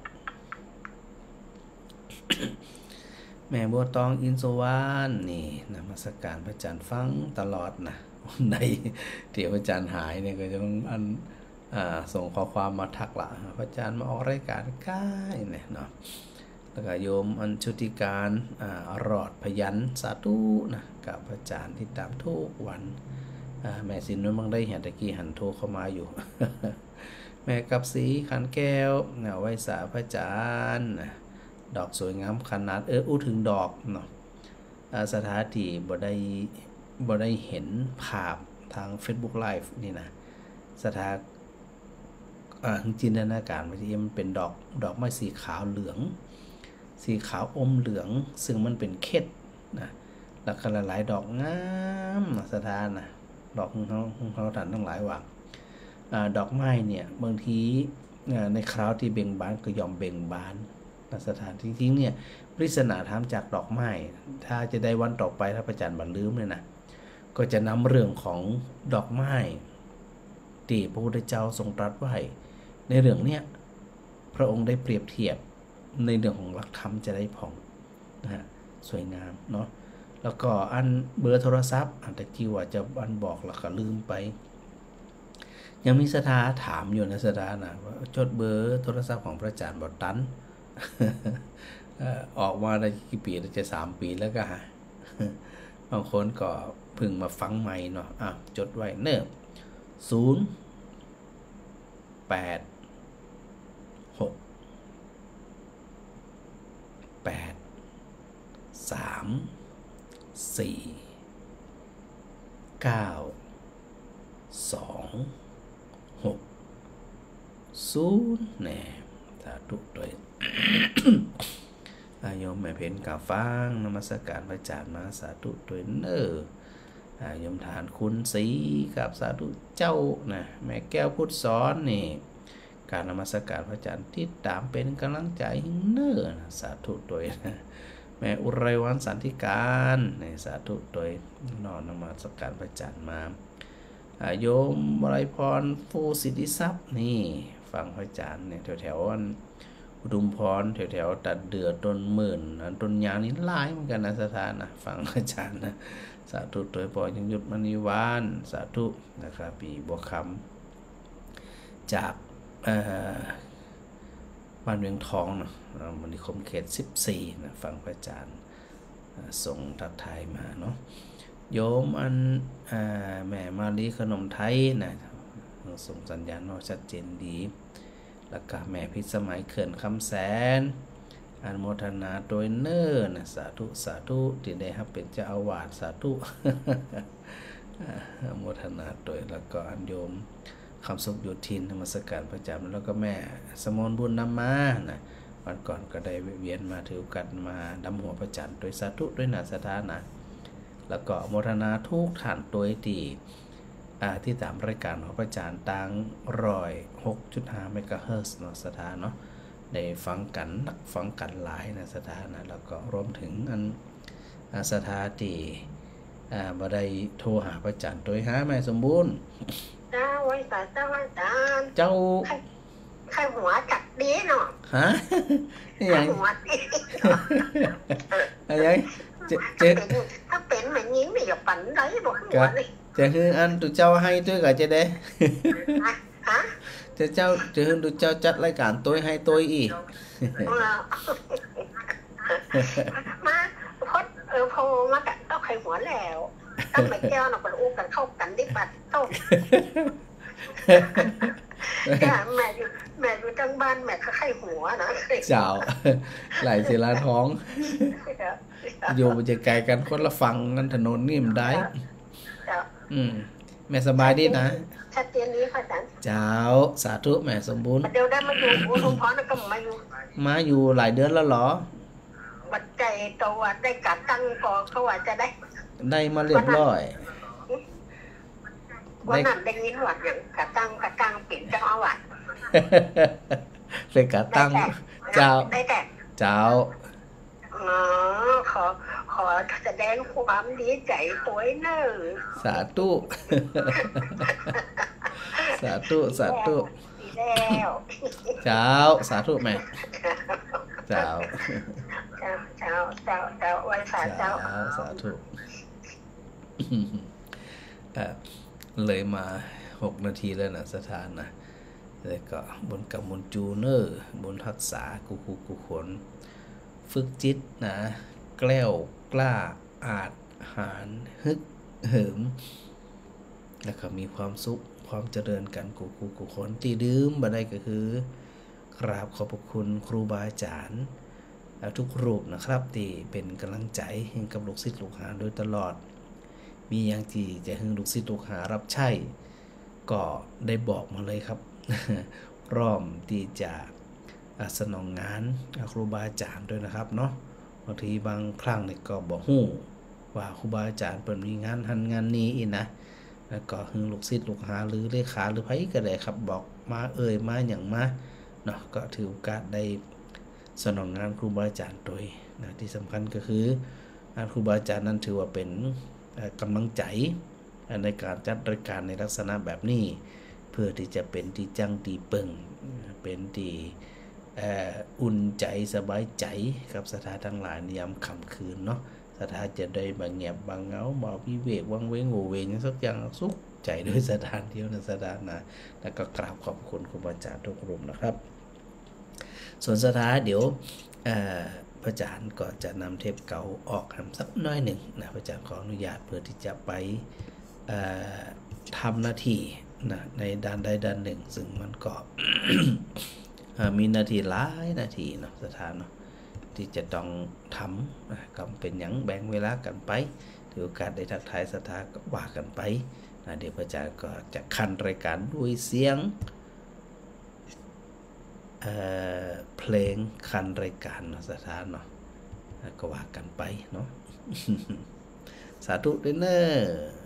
แม่บัวตองอินโซวานนี่นมัสการพระอาจารย์ฟังตลอดนะวันใดที่พระอาจารย์หายเนี่ยก็จะต้องอันอ่าส่งข้อความมาทักละพระอาจารย์มาออกรายการใกล้เนี่ยเนาะแล้วก็โยมอัญชุติการอ่ารอดพยัญสาธุนะกับพระอาจารย์ที่ตามทุกวันอ่าแม่สินนั้นบางได้เห็นตะกี้หันโทรเข้ามาอยู่ แม่กับสีขันแก้วเนี่ยไว้สาพระอาจารย์ดอกสวยงามขนาดเอออู้ถึงดอกเนาะสถานที่บ่ได้บ่ได้เห็นภาพทาง Facebook Live นี่นะสถานอ่าจินตนาการว่าที่มันเป็นดอกดอกไม้สีขาวเหลืองสีขาวอมเหลืองซึ่งมันเป็นเข็ดนะแล้วก็หลายๆดอกงามสถานนะดอกของเฮาของเฮาท่านทั้งหลายว่าอ่าดอกไม้เนี่ยบางทีในคราวที่เบ่งบานก็ยอมเบ่งบานสถานที่ทิ้งเนี่ยปริศนาธรรมจากดอกไม้ถ้าจะได้วันต่อไปถ้าพระอาจารย์บันลืมเลยนะก็จะนำเรื่องของดอกไม้ที่พระพุทธเจ้าทรงตรัสไว้ในเรื่องเนี้ยพระองค์ได้เปรียบเทียบในเรื่องของหลักธรรมจะได้ผ่องนะฮะสวยงามเนาะแล้วก็อันเบอร์โทรศัพท์อันตะกี้ว่าจะอันบอกแล้วก็ลืมไปยังมีสถาถามอยู่นะสถานะว่าจดเบอร์โทรศัพท์ของพระอาจารย์บ่ตันออกมาได้กี่ปีจะสามปีแล้วก็บางคนก็เพิ่งมาฟังใหม่เนาะอ่ะจดไว้เนิ่มศูนย์แปดหกแปดสามสี่เก้าสองหกศูนย์แน่สาธุด้วย โยมแม่เพ็ญกาฟังนมัสการพระอาจารย์มาสาธุด้วยเนอโยมฐานคุณศรีกับสาธุเจ้านะแม่แก้วพุทธสอนนี่การนมัสการพระอาจารย์ที่ตามเป็นกำลังใจเนอสาธุด้วยนะแม่อุไรวันสันติการในสาธุด้วยนอนนมัสการพระอาจารย์มาโยมบริพรฟูสิทธิทรัพย์นี่ฟังพระอาจารย์เนี่ยแถวๆวันอุดมพรแถวๆตัดเดือต้นหมื่นต้นยางนี่หลายเหมือนกันนะสถานนะฟังอาจารย์นะสาธุโดยปอยังหยุดมณีวานสาธุนะครับปีบัวคำจากบ้านเวียงทองนะมณีคมเขตสิบสี่นะฟังพระอาจารย์ส่งทักทายมาเนาะโยมอันแม่มาลีขนมไทยนะส่งสัญญาณว่าชัดเจนดีแล้วก็แม่พิสมัยเขื่อนคำแสนอนุโมทนาโดยเนิ่นสาธุสาธุที่ได้ครับเป็นเจ้าอาวาสสาธุอนุโมทนาโดยแล้วก็อันโยมคำสุขโยธินธรรมสการประจำแล้วก็แม่สมนบุญนำมานะวันก่อนก็ได้เวียนมาถือกันมาดำหัวพระจันทร์โดยสาธุด้วยนาสถานะแล้วก็โมทนาทุกฐานตัวตีที่ตามรายการของพระจันทร์ตังร้อยหกจุดห้าเมกะเฮิรตซ์เนาะสถานเนาะได้ฟังกันนักฟังกันหลายนะสถานะแล้วก็รวมถึงอันสถาตีบ่ได้โทรหาพระจันทร์โดยหาไม่สมบูรณ์
เจ้าไว้สาเจ้าอาจารย์
เจ้า
ใครหัวจัดดีเนาะ
ฮะ
ยังหัวดี
อะไร
จะถ้าเป็นเหมือนนี้ไม่อยากปั่นได้บอกหัวนี่
จะคืออันตุเจ้าให้ตัวก็จะได้
ฮะ
จะเจ้าจะคือตุเจ้าจัดรายการตัวให้ตัวอี
มาพดเออพอมากัดก็ใครหัวแล้วตั้งแต่แก้วน่ะเป็นอู้กันเข้ากันดิบัดเข้าแม่อยู่แม่อยู่จังบ้านแม่ก็ไข้หัวนะ
เจ้าไหลเสียลาท้องอยู่มันจะไกลกันคนละฝั่งกันถนนนี่มันได้อืมแม่สบายดีนะ
ชัดเจนนี้ค่ะอาจารย์
เจ้าสาธุแม่สมบูรณ์
เดี๋ยวได้มาอยู่อุทุมพรก็มาอยู่
มาอยู่หลายเดือนแล้วเหรอ
บัดใจตัวได้กัดตั้งก่อเขาว่าจะได้
ได้มาเรียบร้อย
วันนั้นได้ยินว่าอย่างกระตั้งกระตั้งเปลี่ยนเจ้าอาวาส
เลยกระตั้งเจ้า
ได้แต่
เจ้า
อ๋อขอขอแสดงความดีใจตัวเนอ
สาธุสาธุสาธุ
แล้ว
เจ้าสาธุแม่เจ้า
เจ้าเจ้าเจ้าเจ้าไว้สาเจ้า
สาธุเลยมาหกนาทีแล้วนะสถานนะแล้วก็บนกับมนจูเนอร์บนทักษะกุกุกุขนฝึกจิตนะแกล้วกล้าอาจหารฮึกเหิมแล้วก็มีความสุขความเจริญกันกุกุกุขนที่ดื่มบ่ได้ก็คือกราบขอบพระคุณครูบาอาจารย์ทุกรูปนะครับที่เป็นกำลังใจให้กับลูกศิษย์ลูกหาโดยตลอดมีอย่างที่จะให้ลูกศิษย์ลูกหารับใช้ก็ได้บอกมาเลยครับพร้อมที่จะสนองงานครูบาอาจารย์ด้วยนะครับเนาะบางทีบางครั้งเนี่ยก็บอกฮู้ว่าครูบาอาจารย์เปิดมีงานหันงานนี้อีกนะแล้วก็ให้ลูกศิษย์ลูกหาหรือเลขาหรือไผก็ได้ครับบอกมาเอ่ยมาอย่างมาเนาะก็ถือโอกาสได้สนองงานครูบาอาจารย์โดยนะที่สำคัญก็คืองานครูบาอาจารย์นั้นถือว่าเป็นกำลังใจในการจัดรายการในลักษณะแบบนี้เพื่อที่จะเป็นที่จังที่เปิงเป็นที่อุ่นใจสบายใจกับสถานทั้งหลายในยามค่ำคืนเนาะสถานจะได้บางเงียบบางเงาบ่วิเวกวังเวงโงเวงสักอย่างสุขใจด้วยสถานเดียวในสถานนะแล้วก็กราบขอบคุณครูบาอาจารย์ทุกรูปนะครับส่วนสถานเดี๋ยวพระอาจารย์ก็จะนำเทปเก่าออกทำสักน้อยหนึ่งนะพระอาจารย์ขออนุญาตเพื่อที่จะไปทำหน้าที่นะในด้านใดด้านหนึ่งซึ่งมันก็ มีหน้าที่หลายนาทีเนาะสถานเนาะที่จะต้องทำนะก็เป็นอย่างแบ่งเวลากันไปถือโอกาสได้ทักทายสถานก็ว่ากันไปนะเดี๋ยวพระอาจารย์ก็จะคันรายการด้วยเสียงเอ่อเพลงคันรายการเนาะสถานเนาะก็ว่ากันไปเนาะ สาธุด้วยเนอะ